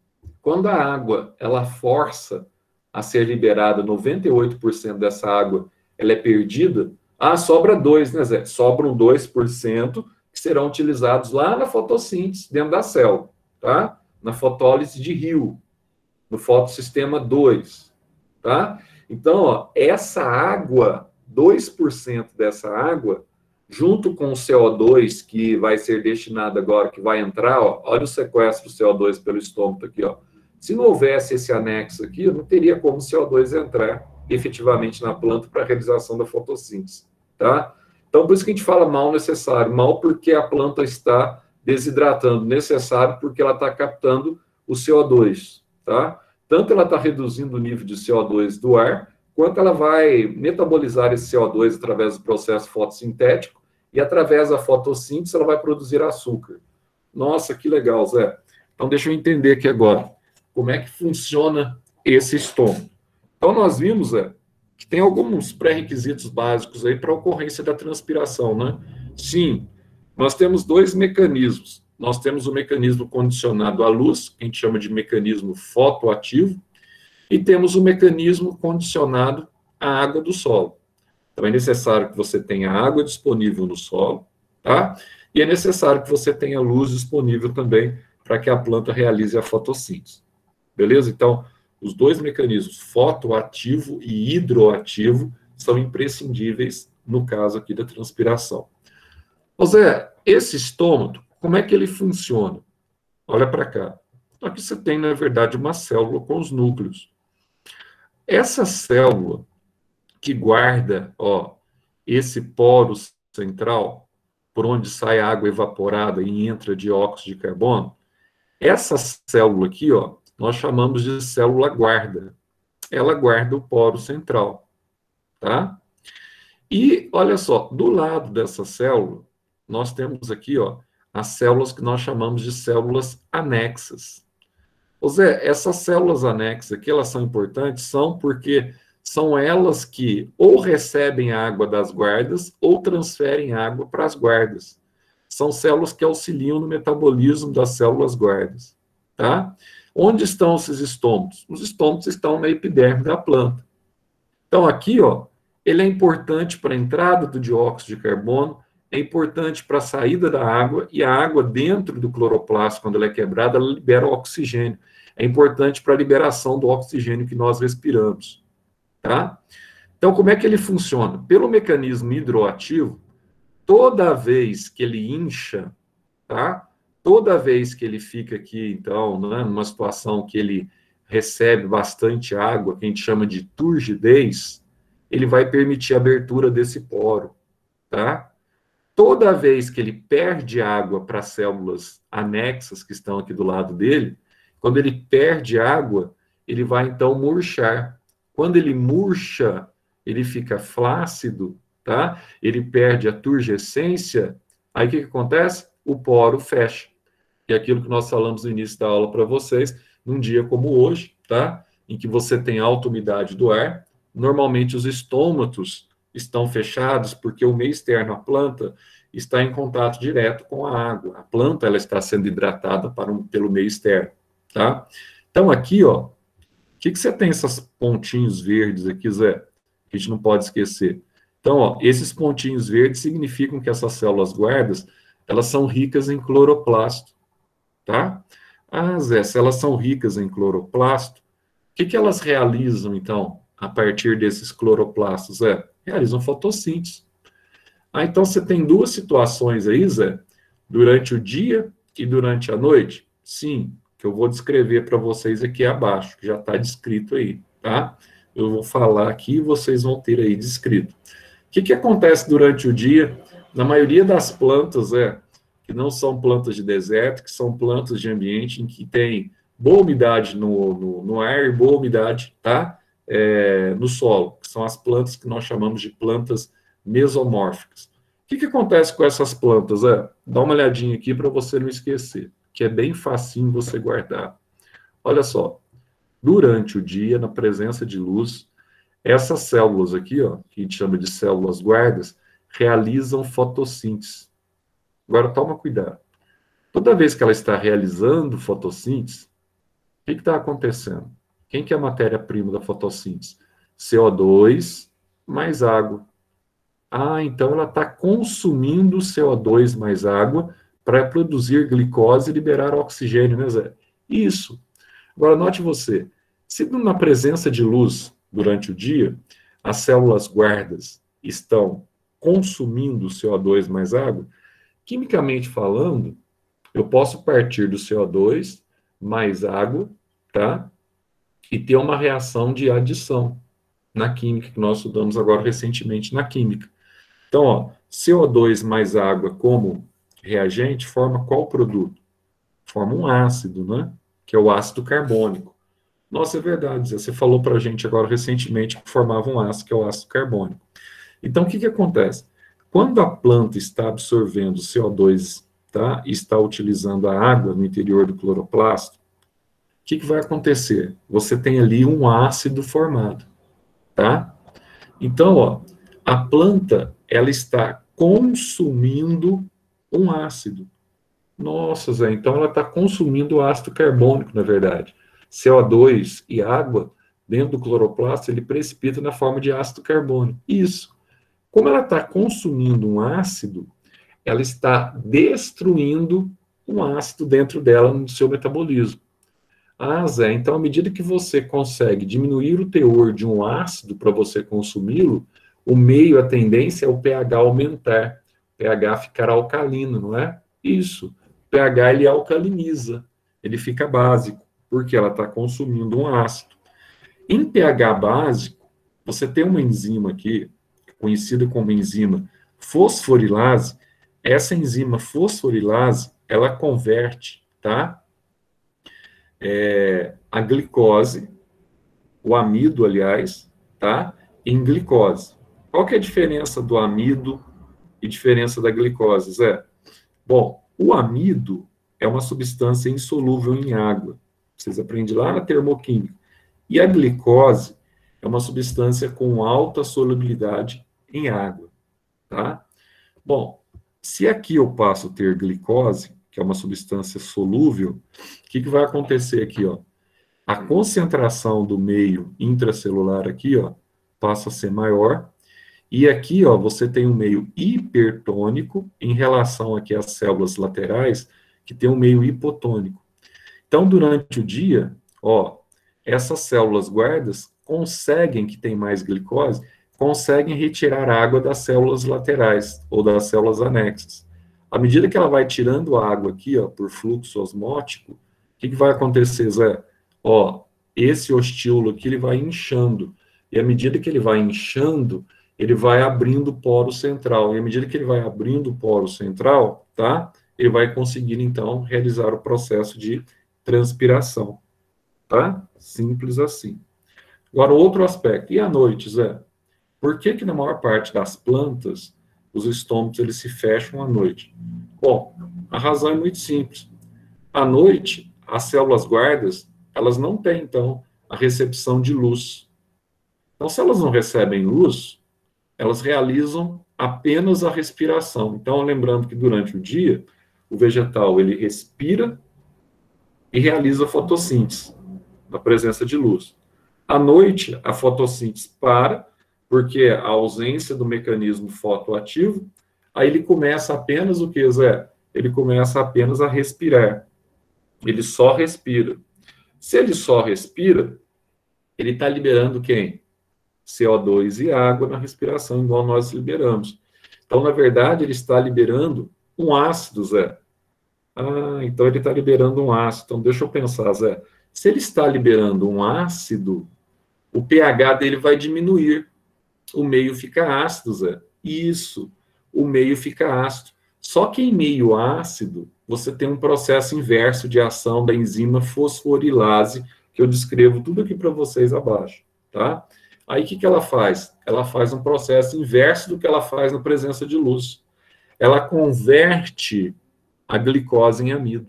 quando a água ela força a ser liberada, noventa e oito por cento dessa água ela é perdida, ah, sobra dois, né, Zé? Sobram dois por cento que serão utilizados lá na fotossíntese, dentro da célula, tá? Na fotólise de Hill, no fotossistema dois, tá? Então, ó, essa água, dois por cento dessa água, junto com o C O dois, que vai ser destinado agora, que vai entrar, ó, olha o sequestro do C O dois pelo estômago aqui, ó. Se não houvesse esse anexo aqui, não teria como o C O dois entrar efetivamente na planta para a realização da fotossíntese, tá? Então, por isso que a gente fala mal necessário. Mal porque a planta está desidratando, necessário porque ela está captando o C O dois, tá? Tanto ela está reduzindo o nível de C O dois do ar, quanto ela vai metabolizar esse C O dois através do processo fotossintético e através da fotossíntese ela vai produzir açúcar. Nossa, que legal, Zé. Então, deixa eu entender aqui agora como é que funciona esse estômago. Então, nós vimos, Zé, que tem alguns pré-requisitos básicos aí para a ocorrência da transpiração, né? Sim, nós temos dois mecanismos. Nós temos o mecanismo condicionado à luz, que a gente chama de mecanismo fotoativo, e temos o mecanismo condicionado à água do solo. Então, é necessário que você tenha água disponível no solo, tá? E é necessário que você tenha luz disponível também para que a planta realize a fotossíntese. Beleza? Então, os dois mecanismos, fotoativo e hidroativo, são imprescindíveis no caso aqui da transpiração. Ô Zé, esse estômago, como é que ele funciona? Olha para cá. Aqui você tem, na verdade, uma célula com os núcleos. Essa célula que guarda, ó, esse poro central, por onde sai água evaporada e entra dióxido de carbono, essa célula aqui, ó, nós chamamos de célula guarda. Ela guarda o poro central, tá? E, olha só, do lado dessa célula, nós temos aqui, ó, as células que nós chamamos de células anexas. Ô Zé, essas células anexas aqui, elas são importantes, são porque são elas que ou recebem água das guardas ou transferem água para as guardas. São células que auxiliam no metabolismo das células guardas, tá? Onde estão esses estômatos? Os estômatos estão na epiderme da planta. Então, aqui, ó, ele é importante para a entrada do dióxido de carbono, é importante para a saída da água, e a água dentro do cloroplasto, quando ela é quebrada, ela libera oxigênio. É importante para a liberação do oxigênio que nós respiramos, tá? Então, como é que ele funciona? Pelo mecanismo hidroativo, toda vez que ele incha, tá? Toda vez que ele fica aqui, então, né, numa situação que ele recebe bastante água, que a gente chama de turgidez, ele vai permitir a abertura desse poro, tá? Toda vez que ele perde água para células anexas que estão aqui do lado dele, quando ele perde água, ele vai, então, murchar. Quando ele murcha, ele fica flácido, tá? Ele perde a turgescência, aí o que, que acontece? O poro fecha. Que é aquilo que nós falamos no início da aula para vocês, num dia como hoje, tá? Em que você tem alta umidade do ar, normalmente os estômatos estão fechados porque o meio externo, a planta, está em contato direto com a água. A planta, ela está sendo hidratada para um, pelo meio externo, tá? Então, aqui, ó, o que, que você tem esses pontinhos verdes aqui, Zé? Que a gente não pode esquecer. Então, ó, esses pontinhos verdes significam que essas células guardas, elas são ricas em cloroplasto, tá? Ah, Zé, se elas são ricas em cloroplasto, o que, que elas realizam, então, a partir desses cloroplastos, Zé? Realizam fotossíntese. Ah, então você tem duas situações aí, Zé, durante o dia e durante a noite? Sim, que eu vou descrever para vocês aqui abaixo, que já está descrito aí, tá? Eu vou falar aqui e vocês vão ter aí descrito. O que, que acontece durante o dia? Na maioria das plantas, é, que não são plantas de deserto, que são plantas de ambiente em que tem boa umidade no, no, no ar e boa umidade, tá? É, no solo, que são as plantas que nós chamamos de plantas mesomórficas. O que, que acontece com essas plantas? É, dá uma olhadinha aqui para você não esquecer, que é bem facinho você guardar. Olha só, durante o dia, na presença de luz, essas células aqui, ó, que a gente chama de células guardas, realizam fotossíntese. Agora, toma cuidado. Toda vez que ela está realizando fotossíntese, que está acontecendo? Quem que é a matéria-prima da fotossíntese? C O dois mais água. Ah, então ela está consumindo C O dois mais água para produzir glicose e liberar oxigênio, né, Zé? Isso. Agora, note você, se na presença de luz durante o dia, as células guardas estão consumindo C O dois mais água, quimicamente falando, eu posso partir do C O dois mais água, tá? E ter uma reação de adição na química, que nós estudamos agora recentemente na química. Então, ó, C O dois mais água como reagente forma qual produto? Forma um ácido, né? Que é o ácido carbônico. Nossa, é verdade, Zé, você falou para a gente agora recentemente que formava um ácido, que é o ácido carbônico. Então, o que, que acontece? Quando a planta está absorvendo C O dois, tá, e está utilizando a água no interior do cloroplasto, o que, que vai acontecer? Você tem ali um ácido formado, tá? Então, ó, a planta, ela está consumindo um ácido. Nossa, Zé, então ela está consumindo ácido carbônico, na verdade. C O dois e água, dentro do cloroplasto, ele precipita na forma de ácido carbônico. Isso. Como ela está consumindo um ácido, ela está destruindo um ácido dentro dela no seu metabolismo. Ah, Zé, então à medida que você consegue diminuir o teor de um ácido para você consumi-lo, o meio, a tendência é o pH aumentar, o pH ficar alcalino, não é? Isso. O pH ele alcaliniza, ele fica básico, porque ela está consumindo um ácido. Em pH básico, você tem uma enzima aqui, conhecida como enzima fosforilase. Essa enzima fosforilase, ela converte, tá? É, a glicose, o amido, aliás, tá? Em glicose. Qual que é a diferença do amido e diferença da glicose, Zé? Bom, o amido é uma substância insolúvel em água. Vocês aprendem lá na termoquímica. E a glicose é uma substância com alta solubilidade em água, tá? Bom, se aqui eu passo a ter glicose, que é uma substância solúvel, o que, que vai acontecer aqui, ó? A concentração do meio intracelular aqui, ó, passa a ser maior, e aqui, ó, você tem um meio hipertônico em relação aqui às células laterais, que tem um meio hipotônico. Então, durante o dia, ó, essas células guardas conseguem, que tem mais glicose, conseguem retirar água das células laterais ou das células anexas. À medida que ela vai tirando a água aqui, ó, por fluxo osmótico, o que, que vai acontecer, Zé? Ó, esse ostíolo aqui, ele vai inchando. E à medida que ele vai inchando, ele vai abrindo o poro central. E à medida que ele vai abrindo o poro central, tá? Ele vai conseguir, então, realizar o processo de transpiração. Tá? Simples assim. Agora, outro aspecto. E à noite, Zé? Por que que na maior parte das plantas, os estômagos eles se fecham à noite? Bom, a razão é muito simples. À noite, as células guardas, elas não têm, então, a recepção de luz. Então, se elas não recebem luz, elas realizam apenas a respiração. Então, lembrando que durante o dia, o vegetal, ele respira e realiza a fotossíntese, na presença de luz. À noite, a fotossíntese para, porque a ausência do mecanismo fotoativo, aí ele começa apenas o que, Zé? Ele começa apenas a respirar. Ele só respira. Se ele só respira, ele está liberando quem? C O dois e água na respiração, igual nós liberamos. Então, na verdade, ele está liberando um ácido, Zé. Ah, então ele está liberando um ácido. Então, deixa eu pensar, Zé. Se ele está liberando um ácido, o pH dele vai diminuir. O meio fica ácido, Zé. Isso. O meio fica ácido. Só que em meio ácido, você tem um processo inverso de ação da enzima fosforilase, que eu descrevo tudo aqui para vocês abaixo, tá? Aí, o que, que ela faz? Ela faz um processo inverso do que ela faz na presença de luz. Ela converte a glicose em amido.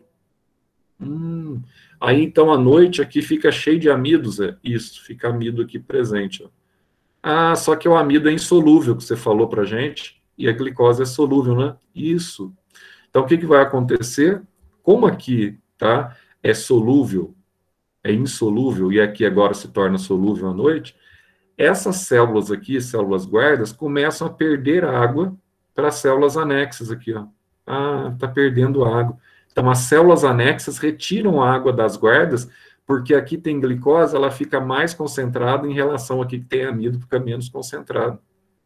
Hum, aí, então, à noite, aqui fica cheio de amidos, é isso, fica amido aqui presente. Ó. Ah, só que o amido é insolúvel, que você falou pra gente, e a glicose é solúvel, né? Isso. Então, o que, que vai acontecer? Como aqui, tá, é solúvel é insolúvel e aqui agora se torna solúvel à noite, essas células aqui, células guardas, começam a perder água para as células anexas aqui, ó. Ah, está perdendo água. Então, as células anexas retiram a água das guardas, porque aqui tem glicose, ela fica mais concentrada em relação aqui que tem amido, fica menos concentrado.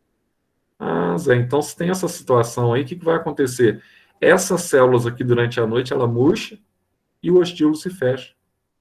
Ah, Zé, então se tem essa situação aí, o que, que vai acontecer? Essas células aqui durante a noite, ela murcha e o ostíolo se fecha.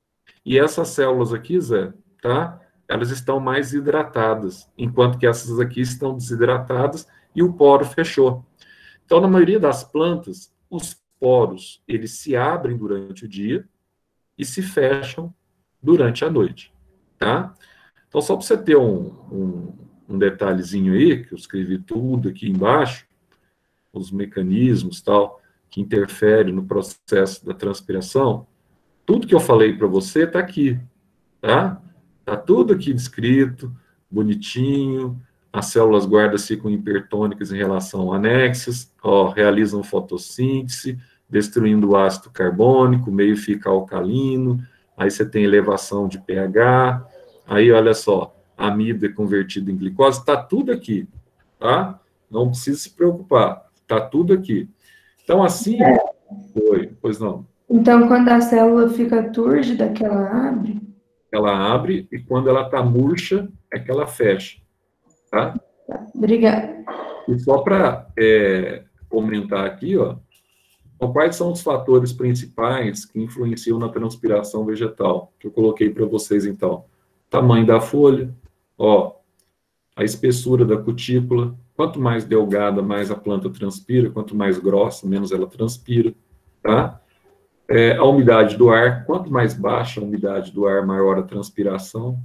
E essas células aqui, Zé, tá? Elas estão mais hidratadas, enquanto que essas aqui estão desidratadas e o poro fechou. Então, na maioria das plantas, os poros, eles se abrem durante o dia e se fecham durante a noite, tá? Então, só para você ter um, um, um detalhezinho aí, que eu escrevi tudo aqui embaixo, os mecanismos, tal, que interferem no processo da transpiração, tudo que eu falei para você está aqui, tá? Está tudo aqui descrito, bonitinho, as células guardas ficam hipertônicas em relação a anexas, ó, realizam fotossíntese, destruindo o ácido carbônico, o meio fica alcalino, aí você tem elevação de pH, aí olha só, amido é convertido em glicose, está tudo aqui, tá? Não precisa se preocupar, está tudo aqui. Então, assim, é. Oi, pois não. Então, quando a célula fica túrgida, que ela abre? Ela abre, e quando ela está murcha, é que ela fecha, tá? Tá, obrigada. E só para é, comentar aqui, ó, então, quais são os fatores principais que influenciam na transpiração vegetal? Que eu coloquei para vocês, então. Tamanho da folha, ó, a espessura da cutícula. Quanto mais delgada, mais a planta transpira. Quanto mais grossa, menos ela transpira, tá? É, a umidade do ar. Quanto mais baixa a umidade do ar, maior a transpiração.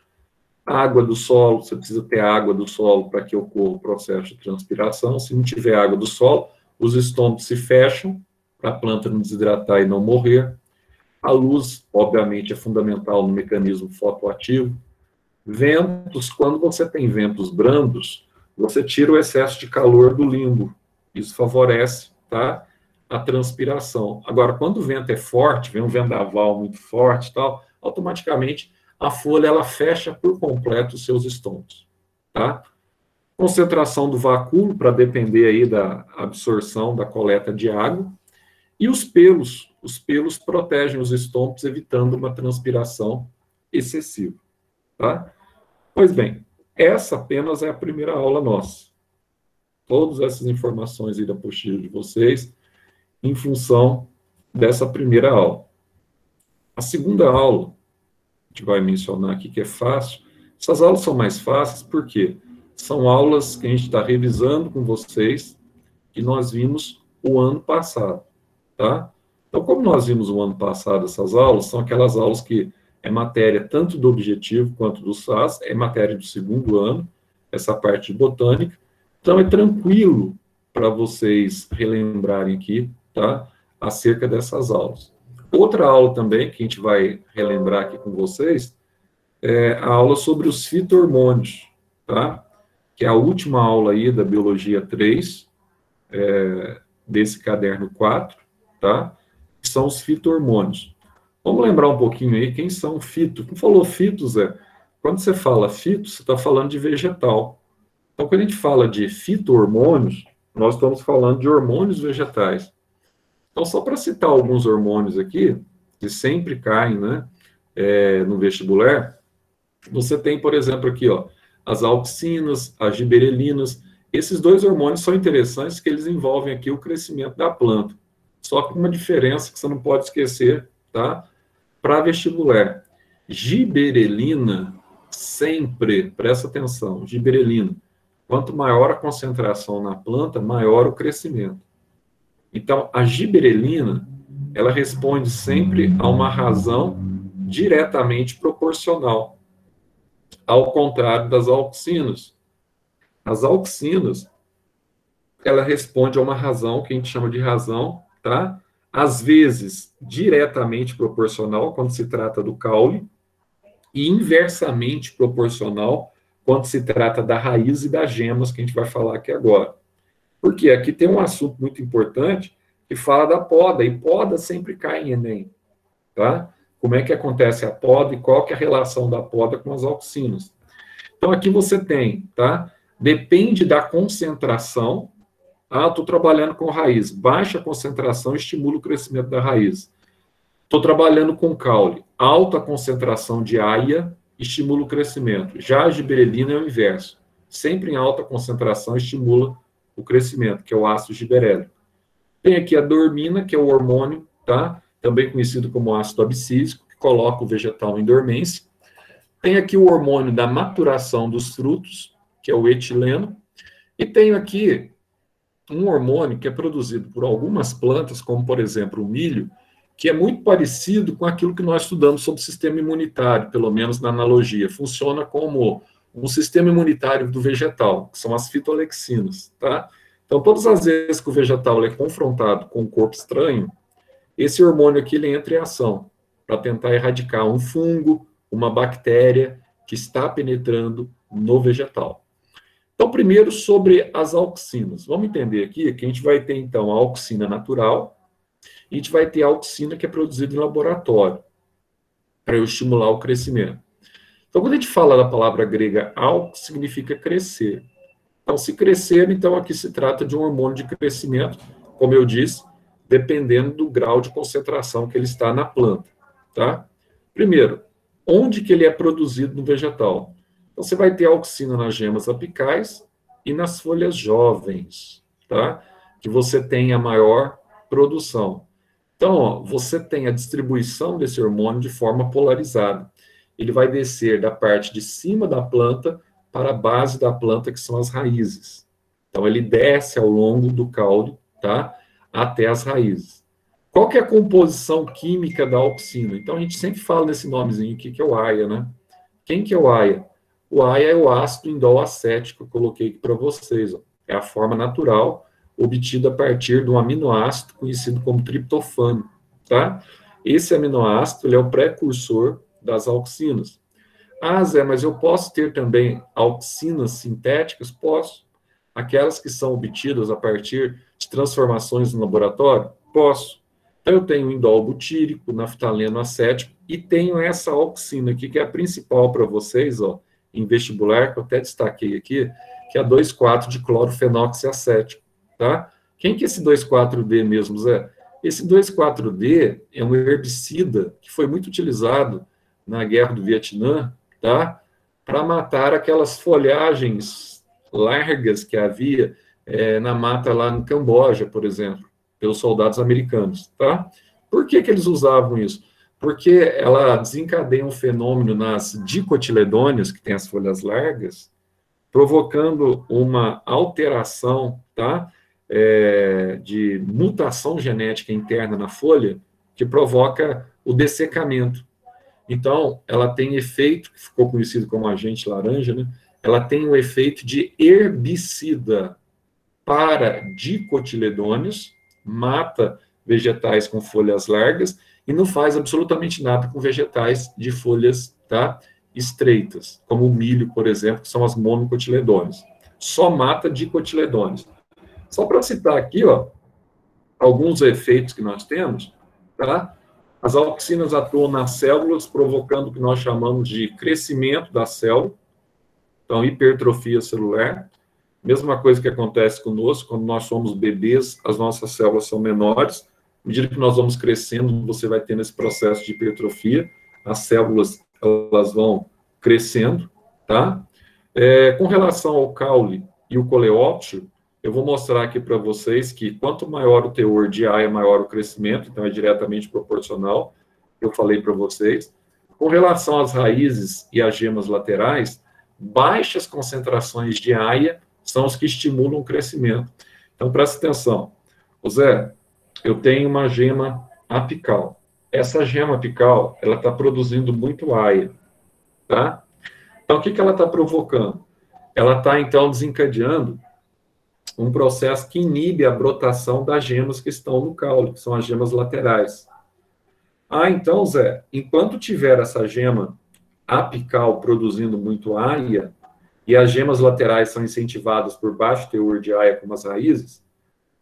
A água do solo, você precisa ter água do solo para que ocorra o processo de transpiração. Se não tiver água do solo, os estômagos se fecham para a planta não desidratar e não morrer. A luz, obviamente, é fundamental no mecanismo fotoativo. Ventos, quando você tem ventos brandos, você tira o excesso de calor do limbo. Isso favorece, tá, a transpiração. Agora, quando o vento é forte, vem um vendaval muito forte e tal, automaticamente a folha ela fecha por completo os seus estômagos, tá? Concentração do vacúolo, para depender aí da absorção, da coleta de água. E os pelos, os pelos protegem os estômagos, evitando uma transpiração excessiva, tá? Pois bem, essa apenas é a primeira aula nossa. Todas essas informações aí da apostila de vocês, em função dessa primeira aula. A segunda aula, a gente vai mencionar aqui que é fácil. Essas aulas são mais fáceis porque são aulas que a gente está revisando com vocês, que nós vimos o ano passado, tá? Então, como nós vimos o ano passado essas aulas, são aquelas aulas que é matéria tanto do objetivo quanto do S A S, é matéria do segundo ano, essa parte de botânica. Então, é tranquilo para vocês relembrarem aqui, tá? Acerca dessas aulas. Outra aula também, que a gente vai relembrar aqui com vocês, é a aula sobre os fito-hormônios, tá? Que é a última aula aí da Biologia três, é, desse caderno quatro, tá? Que são os fito-hormônios. Vamos lembrar um pouquinho aí quem são fito. Quem falou fito, Zé? Quando você fala fito, você está falando de vegetal. Então, quando a gente fala de fito-hormônios, nós estamos falando de hormônios vegetais. Então, só para citar alguns hormônios aqui, que sempre caem, né, é, no vestibular, você tem, por exemplo, aqui, ó, as auxinas, as giberelinas. Esses dois hormônios são interessantes, que eles envolvem aqui o crescimento da planta. Só que uma diferença que você não pode esquecer, tá? Para vestibular, giberelina, sempre, presta atenção, giberelina, quanto maior a concentração na planta, maior o crescimento. Então, a giberelina, ela responde sempre a uma razão diretamente proporcional, ao contrário das auxinas. As auxinas, ela responde a uma razão que a gente chama de razão, tá? Às vezes, diretamente proporcional, quando se trata do caule, e inversamente proporcional, quando se trata da raiz e das gemas, que a gente vai falar aqui agora. Porque aqui tem um assunto muito importante que fala da poda, e poda sempre cai em Enem, tá? como é que acontece a poda e qual que é a relação da poda com as auxinas. Então, aqui você tem, tá? Depende da concentração. Ah, estou trabalhando com raiz. Baixa concentração estimula o crescimento da raiz. Estou trabalhando com caule. Alta concentração de aia estimula o crescimento. Já a giberelina é o inverso. Sempre em alta concentração estimula o crescimento, que é o ácido giberélico. Tem aqui a dormina, que é o hormônio, tá? Também conhecido como ácido abscísico, que coloca o vegetal em dormência. Tem aqui o hormônio da maturação dos frutos, que é o etileno. E tenho aqui um hormônio que é produzido por algumas plantas, como, por exemplo, o milho, que é muito parecido com aquilo que nós estudamos sobre o sistema imunitário, pelo menos na analogia. Funciona como um sistema imunitário do vegetal, que são as fitolexinas, tá? Então, todas as vezes que o vegetal é confrontado com um corpo estranho, esse hormônio aqui ele entra em ação para tentar erradicar um fungo, uma bactéria que está penetrando no vegetal. Então, primeiro, sobre as auxinas. Vamos entender aqui que a gente vai ter, então, a auxina natural e a gente vai ter a auxina que é produzida em laboratório para eu estimular o crescimento. Então, quando a gente fala da palavra grega aux, significa crescer. Então, se crescer, então aqui se trata de um hormônio de crescimento, como eu disse, dependendo do grau de concentração que ele está na planta, tá? Primeiro, onde que ele é produzido no vegetal? Então, você vai ter auxina nas gemas apicais e nas folhas jovens, tá? Que você tem a maior produção. Então, ó, você tem a distribuição desse hormônio de forma polarizada. Ele vai descer da parte de cima da planta para a base da planta, que são as raízes. Então, ele desce ao longo do caule, tá? Até as raízes. Qual que é a composição química da auxina? Então, a gente sempre fala nesse nomezinho aqui, que é o aia, né? Quem que é o aia? O aia é o ácido indol acético, que eu coloquei aqui para vocês. Ó. É a forma natural obtida a partir de um aminoácido conhecido como triptofano, tá? Esse aminoácido ele é o precursor das auxinas. Ah, Zé, mas eu posso ter também auxinas sintéticas? Posso. Aquelas que são obtidas a partir de transformações no laboratório? Posso. Então, eu tenho indol butírico, naftaleno acético, e tenho essa auxina aqui, que é a principal para vocês, ó, em vestibular, que eu até destaquei aqui, que é a dois quatro de clorofenoxiacético, tá? Quem que é esse dois quatro D mesmo, Zé? Esse dois quatro D é um herbicida que foi muito utilizado na Guerra do Vietnã, tá? Para matar aquelas folhagens largas que havia é, na mata lá no Camboja, por exemplo, pelos soldados americanos, tá? Por que que eles usavam isso? Porque ela desencadeia um fenômeno nas dicotiledôneas, que tem as folhas largas, provocando uma alteração, tá? É, de mutação genética interna na folha, que provoca o dessecamento. Então, ela tem efeito, que ficou conhecido como agente laranja, né? Ela tem o efeito de herbicida para dicotiledôneos, mata vegetais com folhas largas e não faz absolutamente nada com vegetais de folhas, tá, estreitas, como o milho, por exemplo, que são as monocotiledôneos. Só mata dicotiledôneos. Só para citar aqui, ó, alguns efeitos que nós temos, tá? As auxinas atuam nas células, provocando o que nós chamamos de crescimento da célula, então hipertrofia celular. Mesma coisa que acontece conosco, quando nós somos bebês, as nossas células são menores. À medida que nós vamos crescendo, você vai tendo esse processo de hipertrofia, as células elas vão crescendo, tá? É, com relação ao caule e o coleóptero, eu vou mostrar aqui para vocês que quanto maior o teor de A, é maior o crescimento, então é diretamente proporcional, eu falei para vocês. Com relação às raízes e às gemas laterais, baixas concentrações de aia são os que estimulam o crescimento. Então, presta atenção. Ô Zé, eu tenho uma gema apical. Essa gema apical, ela está produzindo muito aia, tá? Então, o que, que ela está provocando? Ela está, então, desencadeando um processo que inibe a brotação das gemas que estão no caule, que são as gemas laterais. Ah, então, Zé, enquanto tiver essa gema apical produzindo muito aia, e as gemas laterais são incentivadas por baixo teor de aia como as raízes,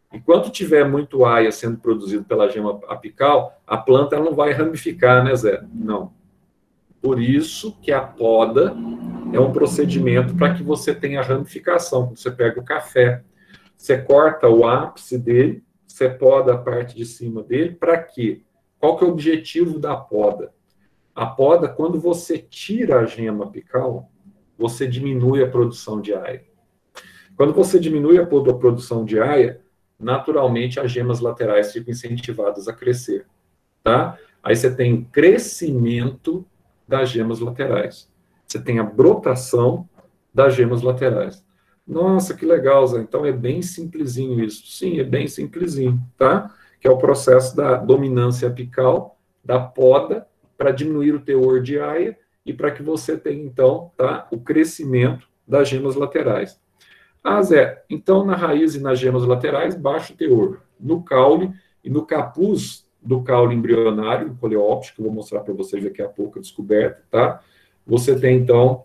Enquanto tiver muito aia sendo produzido pela gema apical, a planta ela não vai ramificar, né, Zé? Não. Por isso que a poda é um procedimento para que você tenha ramificação. Você pega o café, você corta o ápice dele, você poda a parte de cima dele, para quê? Qual que é o objetivo da poda? A poda, quando você tira a gema apical, você diminui a produção de aia. Quando você diminui a produção de aia, naturalmente as gemas laterais ficam incentivadas a crescer, tá? Aí você tem o crescimento das gemas laterais. Você tem a brotação das gemas laterais. Nossa, que legal, Zé. Então é bem simplesinho isso. Sim, é bem simplesinho, tá? Que é o processo da dominância apical, da poda, para diminuir o teor de aia e para que você tenha, então, tá, o crescimento das gemas laterais. Ah, Zé, então na raiz e nas gemas laterais, baixo teor. No caule e no capuz do caule embrionário, coleóptico, que eu vou mostrar para vocês daqui a pouco a descoberta, tá? Você tem, então,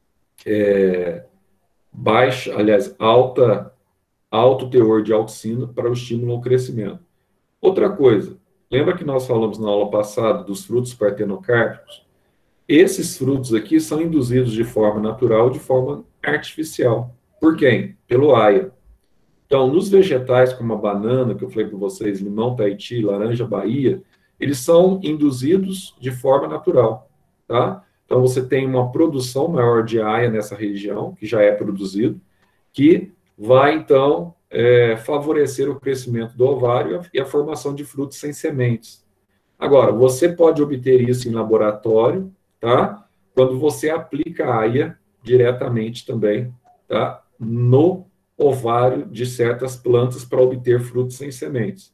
é, baixa, aliás, alta, alto teor de auxina para o estímulo ao crescimento. Outra coisa, lembra que nós falamos na aula passada dos frutos partenocárpicos? Esses frutos aqui são induzidos de forma natural, de forma artificial. Por quem? Pelo aia. Então, nos vegetais, como a banana, que eu falei para vocês, limão, Tahiti, laranja, Bahia, eles são induzidos de forma natural, tá? Então, você tem uma produção maior de aia nessa região, que já é produzido, que vai, então, é, favorecer o crescimento do ovário e a formação de frutos sem sementes. Agora, você pode obter isso em laboratório, tá? Quando você aplica a aia diretamente também, tá? No ovário de certas plantas para obter frutos sem sementes.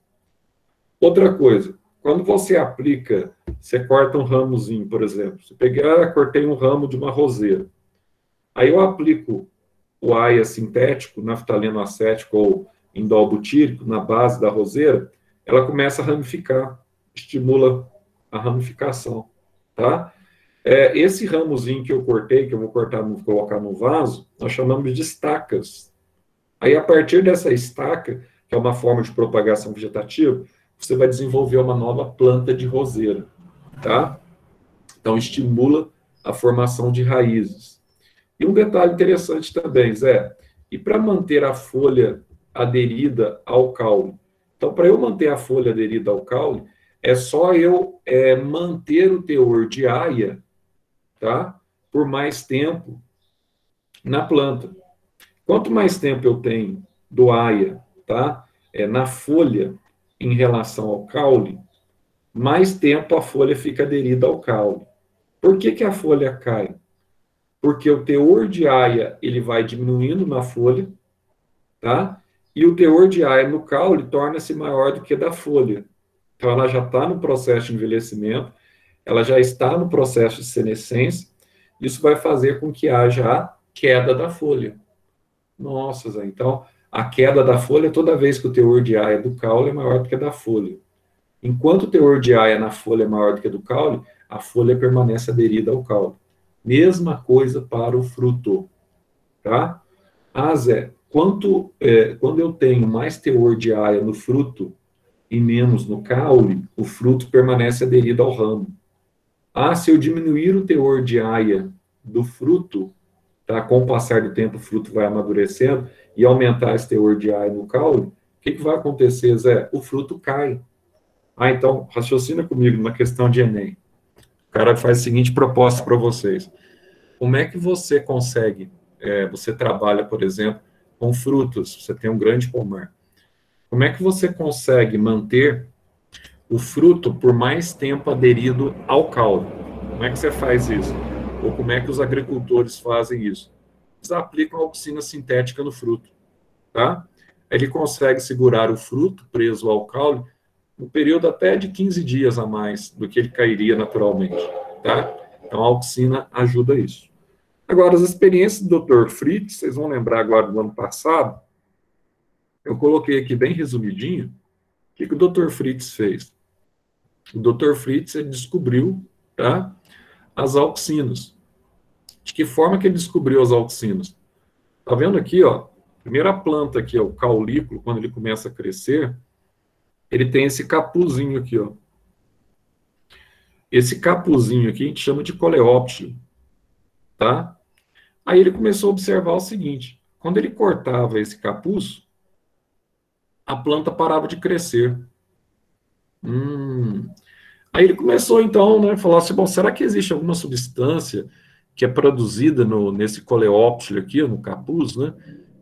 Outra coisa, quando você aplica, você corta um ramozinho, por exemplo, você pegar, cortei um ramo de uma roseira, aí eu aplico o aia sintético, naftaleno acético ou indol butírico na base da roseira, ela começa a ramificar, estimula a ramificação, tá? É, esse ramozinho que eu cortei, que eu vou cortar, vou colocar no vaso, nós chamamos de estacas. Aí, a partir dessa estaca, que é uma forma de propagação vegetativa, você vai desenvolver uma nova planta de roseira, tá? Então, estimula a formação de raízes. E um detalhe interessante também, Zé, e para manter a folha aderida ao caule? Então, para eu manter a folha aderida ao caule, é só eu é, manter o teor de aia, tá? Por mais tempo na planta. Quanto mais tempo eu tenho do aia, tá? É, na folha em relação ao caule, mais tempo a folha fica aderida ao caule. Por que que a folha cai? Porque o teor de aia ele vai diminuindo na folha, tá? E o teor de aia no caule torna-se maior do que da folha. Então ela já está no processo de envelhecimento, ela já está no processo de senescência. Isso vai fazer com que haja a queda da folha. Nossa, Zé, então a queda da folha toda vez que o teor de aia do caule é maior do que a da folha. Enquanto o teor de aia na folha é maior do que a do caule, a folha permanece aderida ao caule. Mesma coisa para o fruto, tá? Ah, Zé, quanto, é, quando eu tenho mais teor de aia no fruto e menos no caule, o fruto permanece aderido ao ramo. Ah, se eu diminuir o teor de aia do fruto, tá? Com o passar do tempo o fruto vai amadurecendo e aumentar esse teor de aia no caule, o que, que vai acontecer, Zé? O fruto cai. Ah, então, raciocina comigo numa questão de Enem. O cara faz a seguinte proposta para vocês. Como é que você consegue, é, você trabalha, por exemplo, com frutos, você tem um grande pomar. Como é que você consegue manter o fruto por mais tempo aderido ao caule? Como é que você faz isso? Ou como é que os agricultores fazem isso? Eles aplicam a auxina sintética no fruto, tá? Ele consegue segurar o fruto preso ao caule um período até de quinze dias a mais do que ele cairia naturalmente, tá? Então, a auxina ajuda isso. Agora, as experiências do doutor Fritz, vocês vão lembrar agora do ano passado, eu coloquei aqui bem resumidinho, o que, que o doutor Fritz fez? O doutor Fritz, ele descobriu, tá, as auxinas. De que forma que ele descobriu as auxinas? Tá vendo aqui, ó, Primeira planta aqui, ó, o caulículo, quando ele começa a crescer, ele tem esse capuzinho aqui, ó. Esse capuzinho aqui a gente chama de coleóptilo, tá? Aí ele começou a observar o seguinte: quando ele cortava esse capuz, a planta parava de crescer. Hum. Aí ele começou, então, né, a falar assim, bom, será que existe alguma substância que é produzida no, nesse coleóptilo aqui, no capuz, né,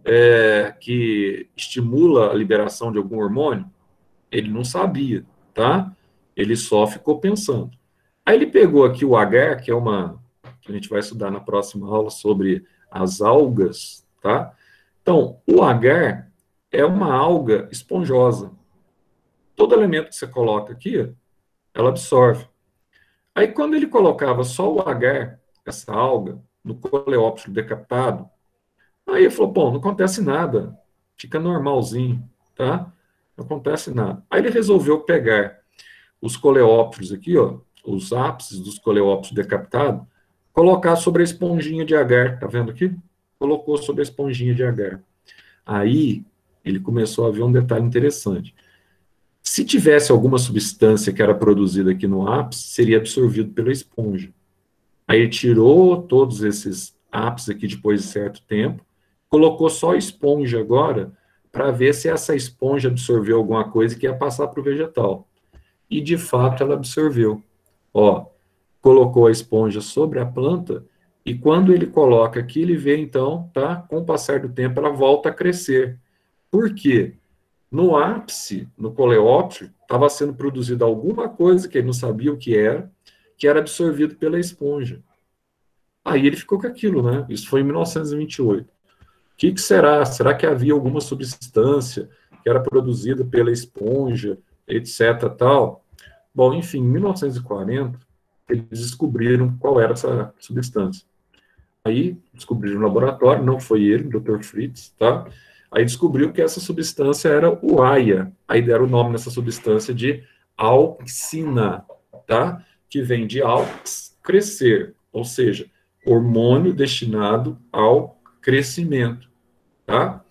é, que estimula a liberação de algum hormônio? Ele não sabia, tá? Ele só ficou pensando. Aí ele pegou aqui o agar, que é uma, que a gente vai estudar na próxima aula sobre as algas, tá? Então, o agar é uma alga esponjosa. Todo elemento que você coloca aqui, ela absorve. Aí, quando ele colocava só o agar, essa alga, no coleóptilo decapitado, aí ele falou, bom, não acontece nada, fica normalzinho, tá? Não acontece nada. Aí ele resolveu pegar os coleópteros aqui, ó, os ápices dos coleópteros decapitados, colocar sobre a esponjinha de agar, tá vendo aqui? Colocou sobre a esponjinha de agar. Aí, ele começou a ver um detalhe interessante. Se tivesse alguma substância que era produzida aqui no ápice, seria absorvido pela esponja. Aí ele tirou todos esses ápices aqui depois de certo tempo, colocou só a esponja agora, para ver se essa esponja absorveu alguma coisa que ia passar para o vegetal. E, de fato, ela absorveu. Ó, colocou a esponja sobre a planta, e quando ele coloca aqui, ele vê, então, tá? Com o passar do tempo, ela volta a crescer. Por quê? No ápice, no coleóptero, estava sendo produzida alguma coisa que ele não sabia o que era, que era absorvido pela esponja. Aí ele ficou com aquilo, né? Isso foi em mil novecentos e vinte e oito. O que, que será? Será que havia alguma substância que era produzida pela esponja, etc, tal? Bom, enfim, em mil novecentos e quarenta, eles descobriram qual era essa substância. Aí descobriram no laboratório, não foi ele, o doutor Fritz, tá? Aí descobriu que essa substância era o A I A. Aí deram o nome nessa substância de auxina, tá? Que vem de aux, crescer, ou seja, hormônio destinado ao crescimento, tá?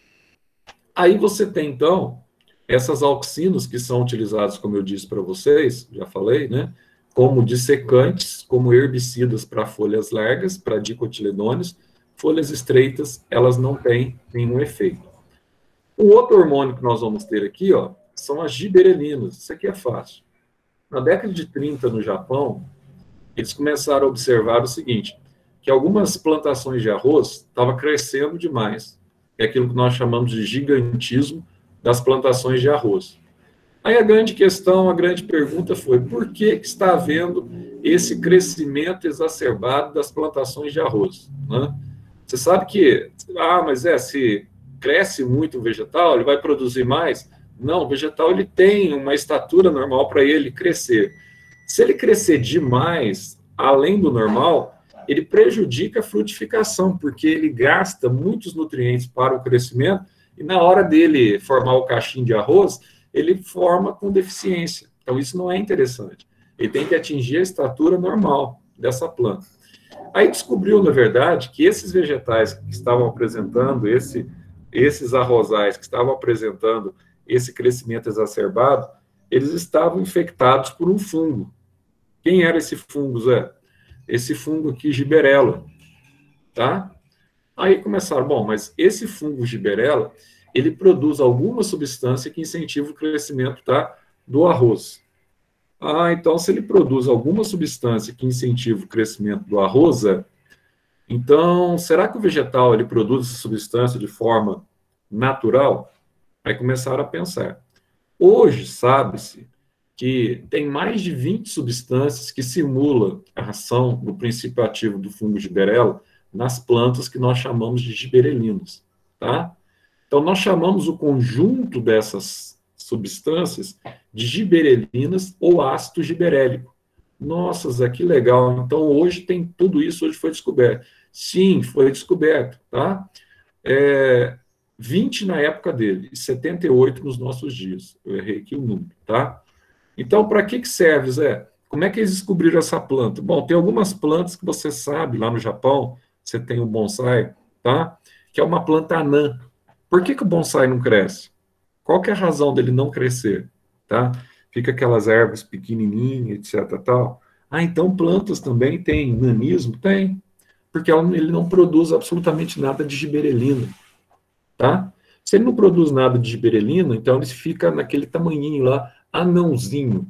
Aí você tem, então, essas auxinas que são utilizadas, como eu disse para vocês, já falei, né? Como dissecantes, como herbicidas para folhas largas, para dicotiledôneos. Folhas estreitas, elas não têm nenhum efeito. O outro hormônio que nós vamos ter aqui, ó, são as giberelinas. Isso aqui é fácil. Na década de trinta, no Japão, eles começaram a observar o seguinte, que algumas plantações de arroz estavam crescendo demais. É aquilo que nós chamamos de gigantismo das plantações de arroz. Aí a grande questão, a grande pergunta foi, por que, que está havendo esse crescimento exacerbado das plantações de arroz, né? Você sabe que, ah, mas é, se cresce muito o vegetal, ele vai produzir mais? Não, o vegetal ele tem uma estatura normal para ele crescer. Se ele crescer demais, além do normal, ele prejudica a frutificação, porque ele gasta muitos nutrientes para o crescimento, e na hora dele formar o cachinho de arroz, ele forma com deficiência. Então, isso não é interessante. Ele tem que atingir a estatura normal dessa planta. Aí descobriu, na verdade, que esses vegetais que estavam apresentando, esse, esses arrozais que estavam apresentando esse crescimento exacerbado, eles estavam infectados por um fungo. Quem era esse fungo, Zé? Esse fungo aqui, Gibberella, tá? Aí começaram, bom, mas esse fungo Gibberella, ele produz alguma substância que incentiva o crescimento, tá, do arroz. Ah, então se ele produz alguma substância que incentiva o crescimento do arroz, é, então será que o vegetal ele produz essa substância de forma natural? Aí começaram a pensar. Hoje sabe-se que tem mais de vinte substâncias que simulam a ação do princípio ativo do fungo Gibberella nas plantas que nós chamamos de giberelinas, tá? Então, nós chamamos o conjunto dessas substâncias de giberelinas ou ácido giberélico. Nossa, Zé, que legal. Então, hoje tem tudo isso, hoje foi descoberto. Sim, foi descoberto, tá? É, vinte na época dele, e setenta e oito nos nossos dias. Eu errei aqui o número, tá? Então, para que que serve, Zé? Como é que eles descobriram essa planta? Bom, tem algumas plantas que você sabe, lá no Japão, você tem o bonsai, tá? Que é uma planta anã. Por que que o bonsai não cresce? Qual que é a razão dele não crescer? Tá? Fica aquelas ervas pequenininhas, etc. Tal. Ah, então plantas também têm nanismo? Tem. Porque ele não produz absolutamente nada de giberelina. Tá? Se ele não produz nada de giberelina, então ele fica naquele tamanhinho lá, anãozinho.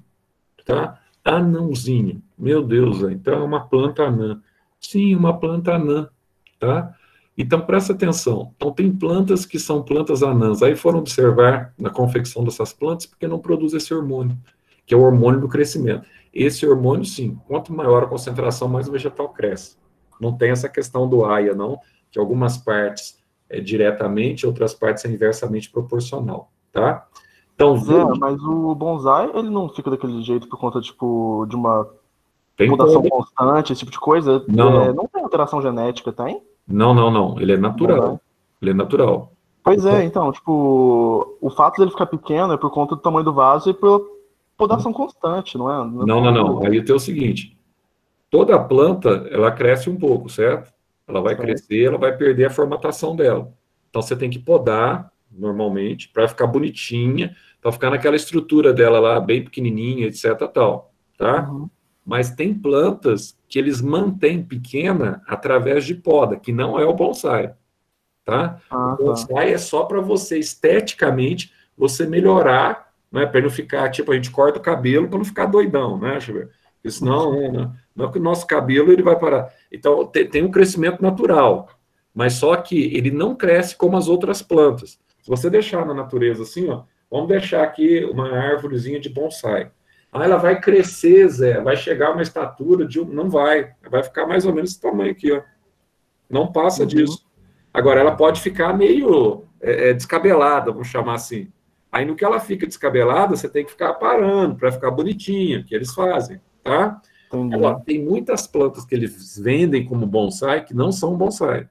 Tá? Anãozinho. Meu Deus, então é uma planta anã. Sim, uma planta anã. Tá? Então, presta atenção. Então, tem plantas que são plantas anãs. Aí foram observar na confecção dessas plantas porque não produz esse hormônio, que é o hormônio do crescimento. Esse hormônio, sim, quanto maior a concentração, mais o vegetal cresce. Não tem essa questão do A I A, não, que algumas partes é diretamente, outras partes é inversamente proporcional, tá? Então, É, mas o bonsai, ele não fica daquele jeito por conta, tipo, de uma tem mudação como... constante, esse tipo de coisa? Não, é, não. não tem alteração genética, tem? Não, não, não. Ele é natural. Bonsai. Ele é natural. Pois é, então, tipo, o fato dele ficar pequeno é por conta do tamanho do vaso e por podação constante, não é? Não, não, não. Aí tem o seguinte, toda planta, ela cresce um pouco, certo? Ela vai Certo. crescer, ela vai perder a formatação dela. Então, você tem que podar, normalmente, para ficar bonitinha, para ficar naquela estrutura dela lá, bem pequenininha, etc, tal, tá? Uhum. Mas tem plantas que eles mantêm pequena através de poda, que não é o bonsai, tá? Ah, O bonsai é só para você, esteticamente, você melhorar, né? Para não ficar, tipo, a gente corta o cabelo para não ficar doidão, né, Chiber? Porque senão, né, não, não é que o nosso cabelo ele vai parar. Então, tem, tem um crescimento natural, mas só que ele não cresce como as outras plantas. Se você deixar na natureza assim, ó, vamos deixar aqui uma árvorezinha de bonsai. Ah, ela vai crescer, Zé, vai chegar a uma estatura de um... Não vai, vai ficar mais ou menos esse tamanho aqui, ó. Não passa Uhum. disso. Agora, ela pode ficar meio é, descabelada, vamos chamar assim. Aí, no que ela fica descabelada, você tem que ficar parando para ficar bonitinha, que eles fazem, tá? Entendi. Agora, tem muitas plantas que eles vendem como bonsai que não são bonsai,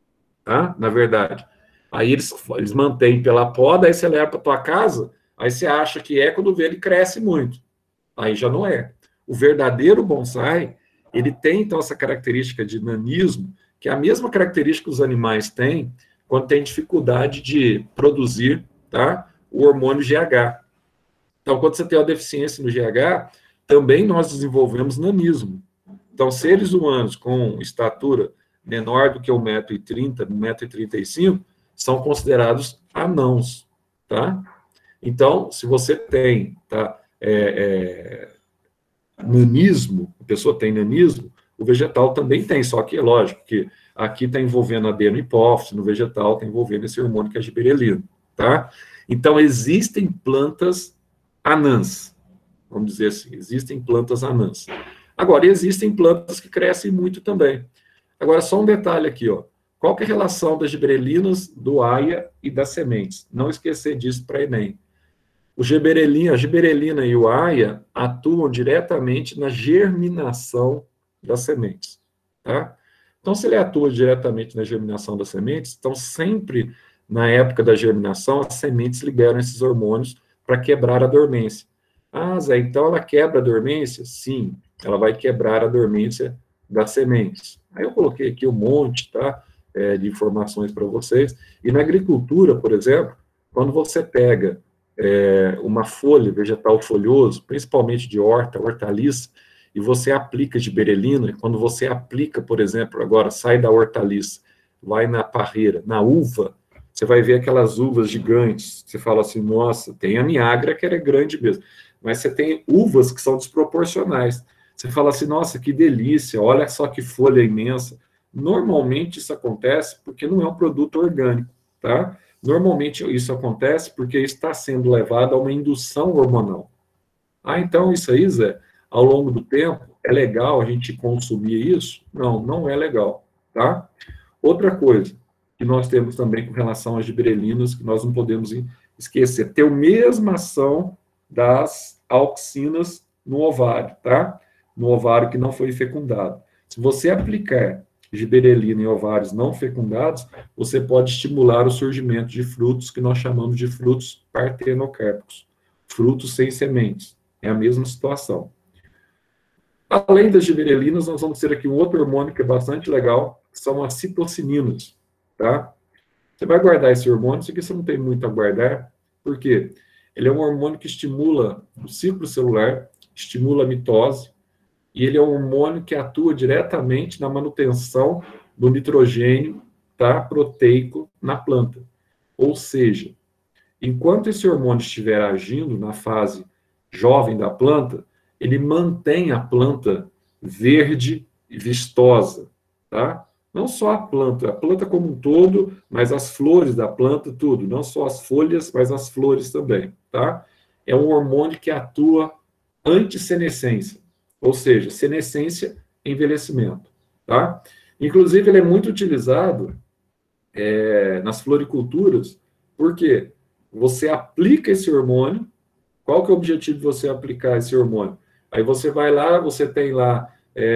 tá? Na verdade. Aí eles, eles mantêm pela poda, aí você leva para tua casa, aí você acha que é, quando vê ele cresce muito. Aí já não é. O verdadeiro bonsai, ele tem, então, essa característica de nanismo, que é a mesma característica que os animais têm quando tem dificuldade de produzir, tá, o hormônio G H. Então, quando você tem uma deficiência no G H, também nós desenvolvemos nanismo. Então, seres humanos com estatura menor do que um metro e trinta, um metro e trinta e cinco, são considerados anãos, tá? Então, se você tem, tá, é, é, nanismo, a pessoa tem nanismo, o vegetal também tem, só que é lógico que aqui está envolvendo a adenohipófise, no vegetal está envolvendo esse hormônio que é a giberelina, tá? Então, existem plantas anãs, vamos dizer assim, existem plantas anãs. Agora, existem plantas que crescem muito também. Agora, só um detalhe aqui, ó. Qual que é a relação das giberelinas, do aia e das sementes? Não esquecer disso para Enem. O giberelina, a giberelina e o aia atuam diretamente na germinação das sementes, tá? Então, se ele atua diretamente na germinação das sementes, então sempre na época da germinação, as sementes liberam esses hormônios para quebrar a dormência. Ah, Zé, então ela quebra a dormência? Sim, ela vai quebrar a dormência das sementes. Aí eu coloquei aqui um monte, tá, é, de informações para vocês. E na agricultura, por exemplo, quando você pega é, uma folha, vegetal folhoso, principalmente de horta, hortaliça, e você aplica giberelina, quando você aplica, por exemplo, agora sai da hortaliça, vai na parreira, na uva, você vai ver aquelas uvas gigantes, você fala assim, nossa, tem a Niágara que era grande mesmo, mas você tem uvas que são desproporcionais. Você fala assim, nossa, que delícia, olha só que folha imensa. Normalmente isso acontece porque não é um produto orgânico, tá? Normalmente isso acontece porque está sendo levado a uma indução hormonal. Ah, então isso aí, Zé, ao longo do tempo, é legal a gente consumir isso? Não, não é legal, tá? Outra coisa que nós temos também com relação às giberelinas, que nós não podemos esquecer, ter a mesma ação das auxinas no ovário, tá? No ovário que não foi fecundado. Se você aplicar giberelina em ovários não fecundados, você pode estimular o surgimento de frutos que nós chamamos de frutos partenocárpicos, frutos sem sementes. É a mesma situação. Além das giberelinas, nós vamos ter aqui um outro hormônio que é bastante legal, que são as citocininas, tá? Você vai guardar esse hormônio, isso aqui você não tem muito a guardar, por quê? Ele é um hormônio que estimula o ciclo celular, estimula a mitose, e ele é um hormônio que atua diretamente na manutenção do nitrogênio, tá, proteico na planta. Ou seja, enquanto esse hormônio estiver agindo na fase jovem da planta, ele mantém a planta verde e vistosa, tá? Não só a planta, a planta como um todo, mas as flores da planta, tudo. Não só as folhas, mas as flores também, tá? É um hormônio que atua anti-senescência, ou seja, senescência, envelhecimento, tá? Inclusive, ele é muito utilizado é, nas floriculturas, porque você aplica esse hormônio. Qual que é o objetivo de você aplicar esse hormônio? Aí você vai lá, você tem lá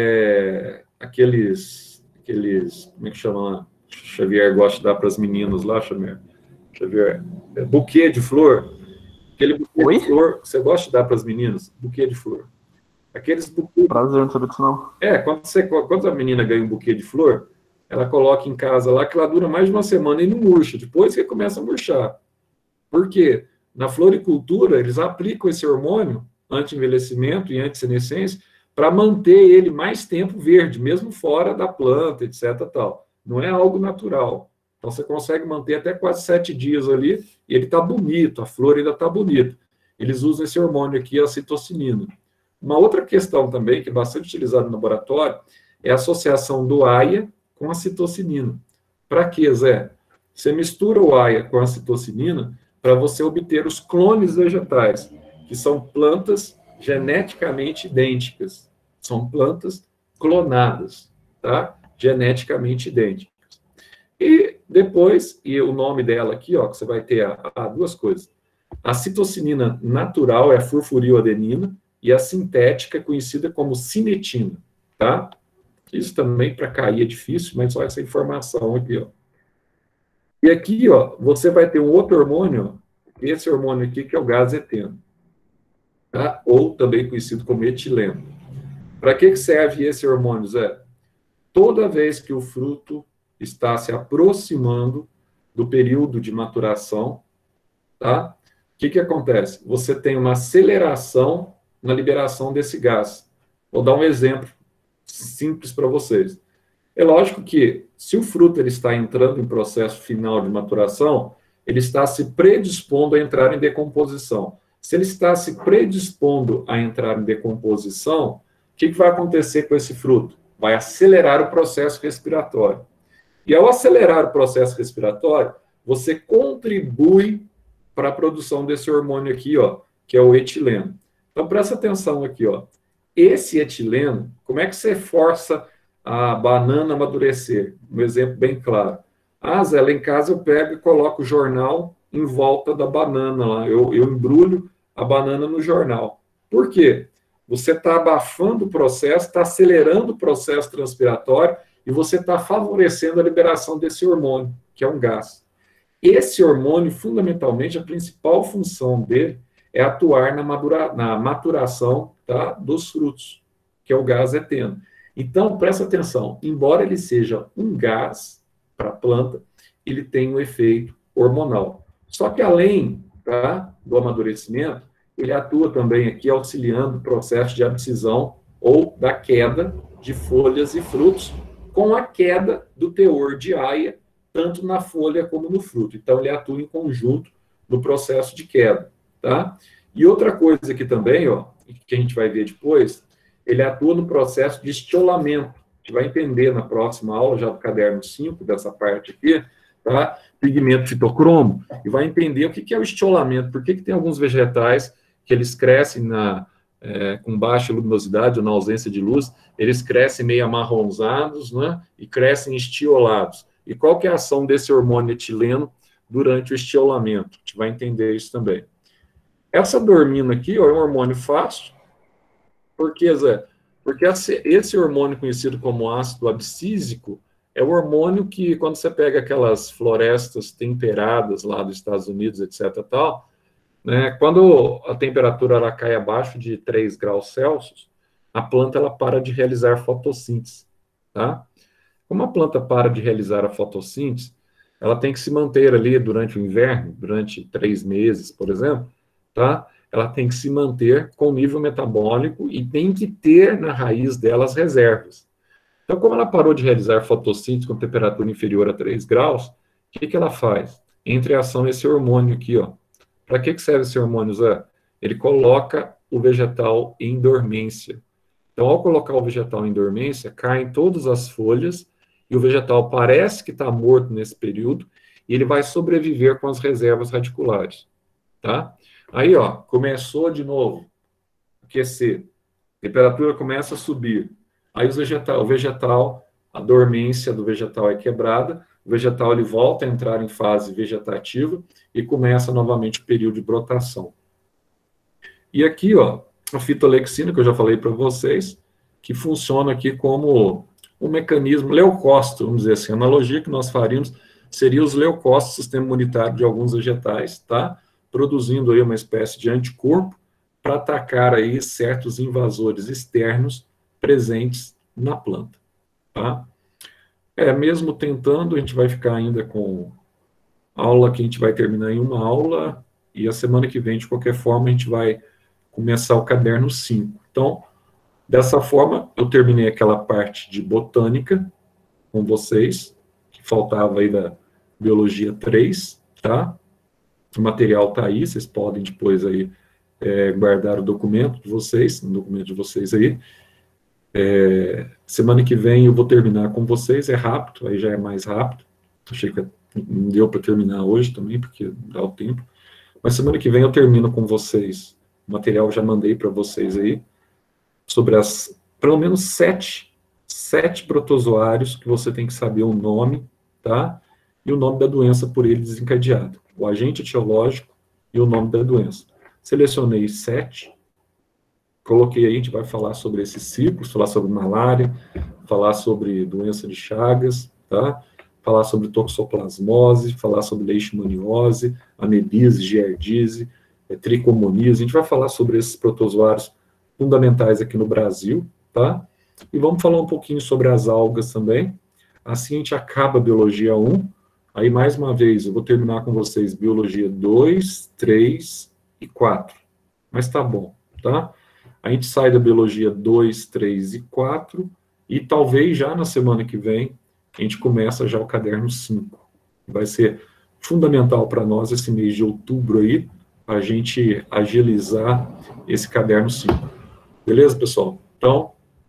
é, aqueles, aqueles, como é que chama lá? Xavier gosta de dar para as meninas lá, Xavier. Xavier, é, buquê de flor. Aquele buquê Oi? de flor, você gosta de dar para as meninas? Buquê de flor. Aqueles buquê... Prazer, não sabia disso não. É, quando, você, quando a menina ganha um buquê de flor, ela coloca em casa lá, que ela dura mais de uma semana e não murcha. Depois que começa a murchar. Por quê? Na floricultura, eles aplicam esse hormônio anti-envelhecimento e anti-senescência para manter ele mais tempo verde, mesmo fora da planta, etc. Tal. Não é algo natural. Então, você consegue manter até quase sete dias ali e ele está bonito, a flor ainda está bonita. Eles usam esse hormônio aqui, a citocinina. Uma outra questão também, que é bastante utilizada no laboratório, é a associação do AIA com a citocinina. Para quê, Zé? Você mistura o AIA com a citocinina para você obter os clones vegetais, que são plantas geneticamente idênticas. São plantas clonadas, tá? Geneticamente idênticas. E depois, e o nome dela aqui, ó, que você vai ter a, a duas coisas. A citocinina natural é a furfurilaadenina e a sintética é conhecida como cinetina, tá? Isso também para cair é difícil, mas só essa informação aqui, ó. E aqui, ó, você vai ter um outro hormônio, esse hormônio aqui, que é o gazeteno, tá? Ou também conhecido como etileno. Para que serve esse hormônio, Zé? Toda vez que o fruto está se aproximando do período de maturação, tá? O que que acontece? Você tem uma aceleração na liberação desse gás. Vou dar um exemplo simples para vocês. É lógico que, se o fruto ele está entrando em processo final de maturação, ele está se predispondo a entrar em decomposição. Se ele está se predispondo a entrar em decomposição, o que, que vai acontecer com esse fruto? Vai acelerar o processo respiratório. E ao acelerar o processo respiratório, você contribui para a produção desse hormônio aqui, ó, que é o etileno. Então, presta atenção aqui, ó. Esse etileno, como é que você força a banana amadurecer? Um exemplo bem claro. Ah, Zé, lá em casa eu pego e coloco o jornal em volta da banana lá. Eu, eu embrulho a banana no jornal. Por quê? Você está abafando o processo, está acelerando o processo transpiratório e você está favorecendo a liberação desse hormônio, que é um gás. Esse hormônio, fundamentalmente, a principal função dele é atuar na, madura, na maturação, tá, dos frutos, que é o gazeteno. Então, presta atenção, embora ele seja um gás para a planta, ele tem um efeito hormonal. Só que além, tá, do amadurecimento, ele atua também aqui auxiliando o processo de abscisão ou da queda de folhas e frutos, com a queda do teor de AIA, tanto na folha como no fruto. Então, ele atua em conjunto no processo de queda, tá? E outra coisa aqui também, ó, que a gente vai ver depois, ele atua no processo de estiolamento. A gente vai entender na próxima aula, já do caderno cinco, dessa parte aqui, tá? Pigmento fitocromo, e vai entender o que é o estiolamento, por que que tem alguns vegetais que eles crescem na, é, com baixa luminosidade ou na ausência de luz, eles crescem meio amarronzados, né? E crescem estiolados. E qual que é a ação desse hormônio etileno durante o estiolamento? A gente vai entender isso também. Essa dormina aqui, ó, é um hormônio fácil. Por quê, Zé? Porque esse hormônio conhecido como ácido abscísico é o hormônio que, quando você pega aquelas florestas temperadas lá dos Estados Unidos, etc, tal, né, quando a temperatura ela cai abaixo de três graus Celsius, a planta ela para de realizar fotossíntese, tá? Como a planta para de realizar a fotossíntese, ela tem que se manter ali durante o inverno, durante três meses, por exemplo, tá? Ela tem que se manter com nível metabólico e tem que ter na raiz dela as reservas. Então, como ela parou de realizar fotossíntese com temperatura inferior a três graus, o que, que ela faz? Entra em ação esse hormônio aqui, ó. Para que, que serve esse hormônio, Zé? Ele coloca o vegetal em dormência. Então, ao colocar o vegetal em dormência, caem todas as folhas e o vegetal parece que está morto nesse período e ele vai sobreviver com as reservas radiculares, tá? Aí, ó, começou de novo a aquecer, a temperatura começa a subir. Aí os vegetal, o vegetal, a dormência do vegetal é quebrada, o vegetal ele volta a entrar em fase vegetativa e começa novamente o período de brotação. E aqui, ó, a fitolexina, que eu já falei para vocês, que funciona aqui como um mecanismo leucócito, vamos dizer assim, a analogia que nós faríamos seria os leucócitos, sistema imunitário de alguns vegetais, tá? Produzindo aí uma espécie de anticorpo para atacar aí certos invasores externos presentes na planta, tá? É, mesmo tentando, a gente vai ficar ainda com aula que a gente vai terminar em uma aula, e a semana que vem, de qualquer forma, a gente vai começar o caderno cinco. Então, dessa forma, eu terminei aquela parte de botânica com vocês, que faltava aí da biologia três, tá? O material tá aí, vocês podem depois aí é, guardar o documento de vocês, o documento de vocês aí. É, semana que vem eu vou terminar com vocês, é rápido, aí já é mais rápido. Achei que não deu para terminar hoje também, porque dá o tempo. Mas semana que vem eu termino com vocês. O material eu já mandei para vocês aí, sobre as, pelo menos sete, sete protozoários que você tem que saber o nome, tá? E o nome da doença por ele desencadeado. O agente etiológico e o nome da doença. Selecionei sete, coloquei aí, a gente vai falar sobre esses ciclos, falar sobre malária, falar sobre doença de Chagas, tá? Falar sobre toxoplasmose, falar sobre leishmaniose, amebise, giardise, é, tricomoniase. A gente vai falar sobre esses protozoários fundamentais aqui no Brasil, tá? E vamos falar um pouquinho sobre as algas também. Assim a gente acaba a biologia um. Aí, mais uma vez, eu vou terminar com vocês biologia dois, três e quatro. Mas tá bom, tá? A gente sai da biologia dois, três e quatro, e talvez já na semana que vem a gente começa já o caderno cinco. Vai ser fundamental para nós esse mês de outubro aí, a gente agilizar esse caderno cinco. Beleza, pessoal? Então,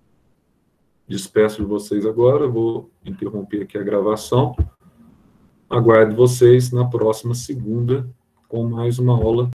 despeço de vocês agora, vou interromper aqui a gravação. Aguardo vocês na próxima segunda com mais uma aula